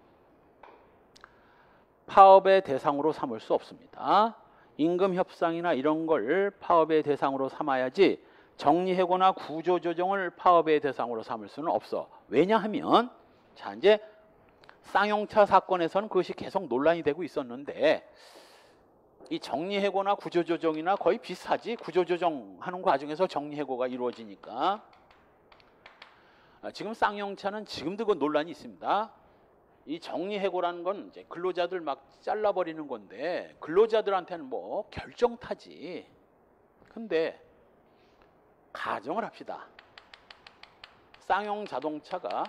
파업의 대상으로 삼을 수 없습니다. 임금 협상이나 이런 걸 파업의 대상으로 삼아야지 정리해고나 구조조정을 파업의 대상으로 삼을 수는 없어. 왜냐하면 자 이제 쌍용차 사건에서는 그것이 계속 논란이 되고 있었는데 이 정리해고나 구조조정이나 거의 비슷하지. 구조조정하는 과정에서 정리해고가 이루어지니까 지금 쌍용차는 지금도 그 논란이 있습니다. 이 정리해고라는 건 이제 근로자들 막 잘라버리는 건데 근로자들한테는 뭐 결정타지. 근데 가정을 합시다. 쌍용 자동차가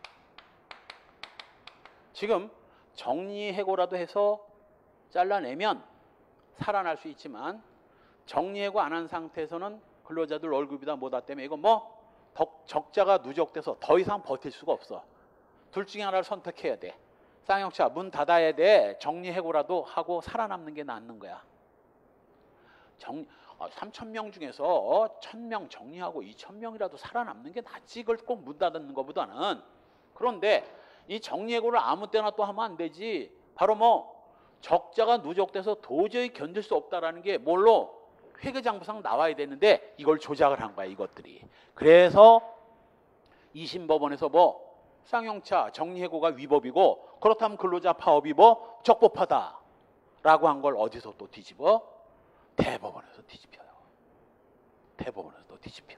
지금 정리해고라도 해서 잘라내면 살아날 수 있지만 정리해고 안 한 상태에서는 근로자들 월급이 다 못하 때문에 이거 뭐 적자가 누적돼서 더 이상 버틸 수가 없어. 둘 중에 하나를 선택해야 돼. 쌍용차 문 닫아야 돼. 정리해고라도 하고 살아남는 게 낫는 거야. 정, 어, 삼천 명 중에서 천 명 정리하고 이천 명이라도 살아남는 게 낫지. 이걸 꼭 문 닫는 것보다는. 그런데 이 정리해고를 아무 때나 또 하면 안 되지. 바로 뭐 적자가 누적돼서 도저히 견딜 수 없다라는 게 뭘로? 회계장부상 나와야 되는데 이걸 조작을 한 거야, 이것들이. 그래서 이심 법원에서 뭐 쌍용차 정리해고가 위법이고 그렇다면 근로자 파업이 뭐 적법하다라고 한 걸 어디서 또 뒤집어? 대법원에서 뒤집혀요. 대법원에서 또 뒤집혀.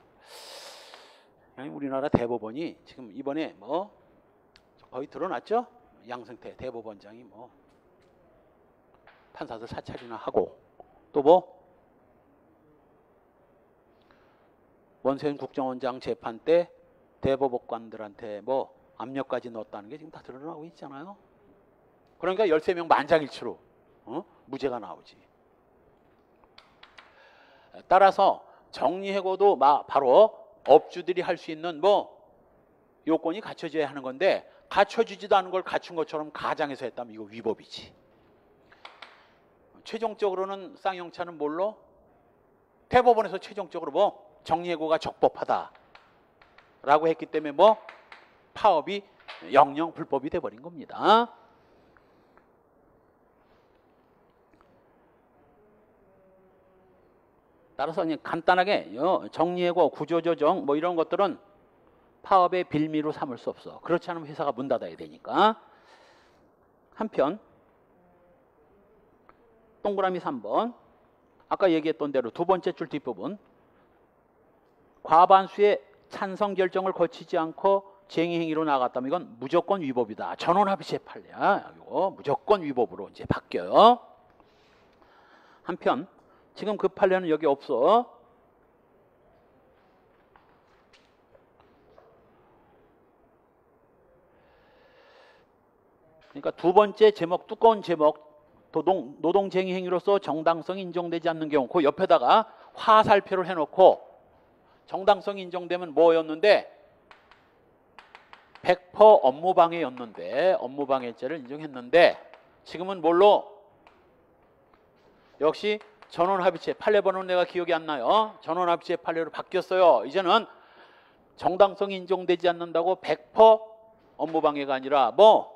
우리나라 대법원이 지금 이번에 뭐 거의 드러났죠? 양승태 대법원장이 뭐 판사들 사찰이나 하고 또 뭐 원세훈 국정원장 재판 때 대법관들한테 뭐 압력까지 넣었다는 게 지금 다 드러나고 있잖아요. 그러니까 열세 명 만장일치로 어? 무죄가 나오지. 따라서 정리해고도 바로 업주들이 할 수 있는 뭐 요건이 갖춰져야 하는 건데 갖춰지지도 않은 걸 갖춘 것처럼 가장해서 했다면 이거 위법이지. 최종적으로는 쌍용차는 뭘로? 대법원에서 최종적으로 뭐 정리해고가 적법하다라고 했기 때문에 뭐 파업이 영영 불법이 돼버린 겁니다. 따라서 그냥 간단하게 정리해고, 구조조정 뭐 이런 것들은 파업의 빌미로 삼을 수 없어. 그렇지 않으면 회사가 문 닫아야 되니까. 한편 동그라미 삼 번 아까 얘기했던 대로 두 번째 줄 뒷부분 과반수의 찬성 결정을 거치지 않고 쟁의행위로 나갔다면 이건 무조건 위법이다. 전원합의체 판례야. 이거 무조건 위법으로 이제 바뀌어요. 한편 지금 그 판례는 여기 없어. 그러니까 두 번째 제목, 두꺼운 제목, 노동, 노동쟁의 행위로서 정당성이 인정되지 않는 경우 그 옆에다가 화살표를 해놓고 정당성이 인정되면 뭐였는데 백 퍼센트 업무방해였는데 업무방해죄를 인정했는데 지금은 뭘로? 역시 전원합의체 판례 번호는 내가 기억이 안 나요. 전원합의체 판례로 바뀌었어요. 이제는 정당성이 인정되지 않는다고 백 퍼센트 업무방해가 아니라 뭐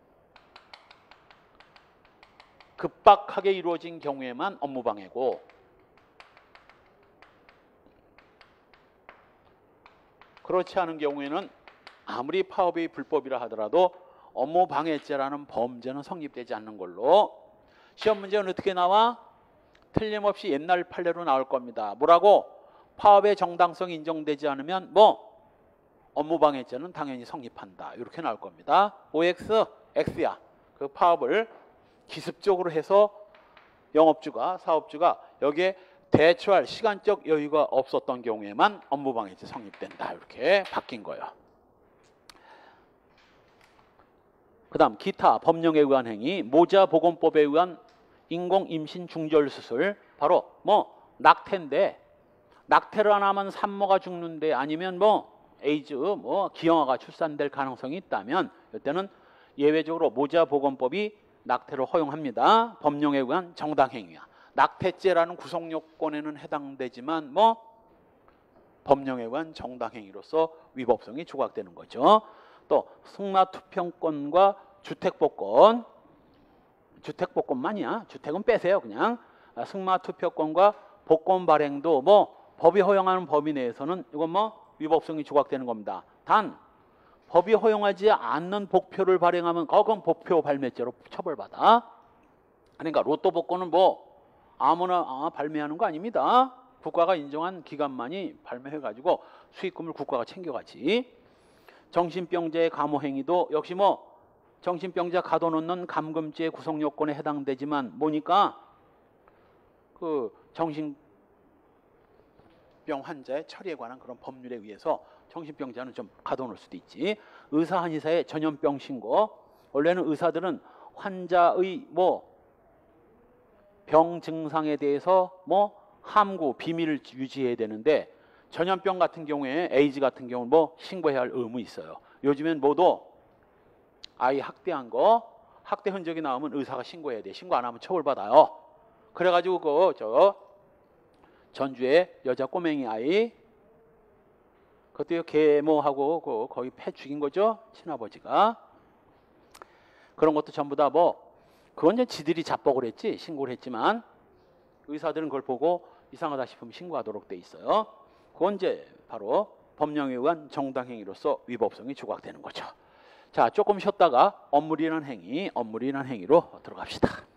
급박하게 이루어진 경우에만 업무방해고 그렇지 않은 경우에는 아무리 파업이 불법이라 하더라도 업무방해죄라는 범죄는 성립되지 않는 걸로 시험 문제는 어떻게 나와? 틀림없이 옛날 판례로 나올 겁니다. 뭐라고? 파업의 정당성이 인정되지 않으면 뭐 업무방해죄는 당연히 성립한다. 이렇게 나올 겁니다. 오엑스, X야. 그 파업을 기습적으로 해서 영업주가, 사업주가 여기에 대처할 시간적 여유가 없었던 경우에만 업무방해죄 성립된다. 이렇게 바뀐 거예요. 그 다음 기타 법령에 의한 행위, 모자보건법에 의한 인공임신 중절수술, 바로 뭐 낙태인데 낙태를 안 하면 산모가 죽는데 아니면 뭐 에이즈, 뭐 기형아가 출산될 가능성이 있다면 이때는 예외적으로 모자보건법이 낙태를 허용합니다. 법령에 의한 정당행위야. 낙태죄라는 구성요건에는 해당되지만 뭐 법령에 의한 정당행위로서 위법성이 조각되는 거죠. 또 승마투표권과 주택복권, 주택복권만이야. 주택은 빼세요. 그냥 승마투표권과 복권 발행도 뭐 법이 허용하는 범위 내에서는 이건 뭐 위법성이 조각되는 겁니다. 단 법이 허용하지 않는 복표를 발행하면 그건 복표 발매죄로 처벌받아. 그러니까 로또 복권은 뭐 아무나 발매하는 거 아닙니다. 국가가 인정한 기관만이 발매해가지고 수익금을 국가가 챙겨가지. 정신병자의 감호행위도 역시 뭐 정신병자 가둬놓는 감금죄 구성 요건에 해당되지만 뭐니까 그 정신병 환자의 처리에 관한 그런 법률에 의해서 정신병자는 좀 가둬놓을 수도 있지. 의사 한의사의 전염병 신고. 원래는 의사들은 환자의 뭐 병 증상에 대해서 뭐 함구 비밀을 유지해야 되는데 전염병 같은 경우에 에이즈 같은 경우는 뭐 신고해야 할 의무 있어요. 요즘엔 모두 아이 학대한 거 학대 흔적이 나오면 의사가 신고해야 돼. 신고 안 하면 처벌받아요. 그래가지고 그 저 전주에 여자 꼬맹이 아이 그것도 계모하고 그 거의 패 죽인 거죠. 친아버지가. 그런 것도 전부 다 뭐 그건 이제 지들이 자뻑을 했지 신고를 했지만 의사들은 그걸 보고 이상하다 싶으면 신고하도록 돼 있어요. 그건 이제 바로 법령에 의한 정당행위로서 위법성이 조각되는 거죠. 자, 조금 쉬었다가 업무리란 행위, 업무리란 행위로 들어갑시다.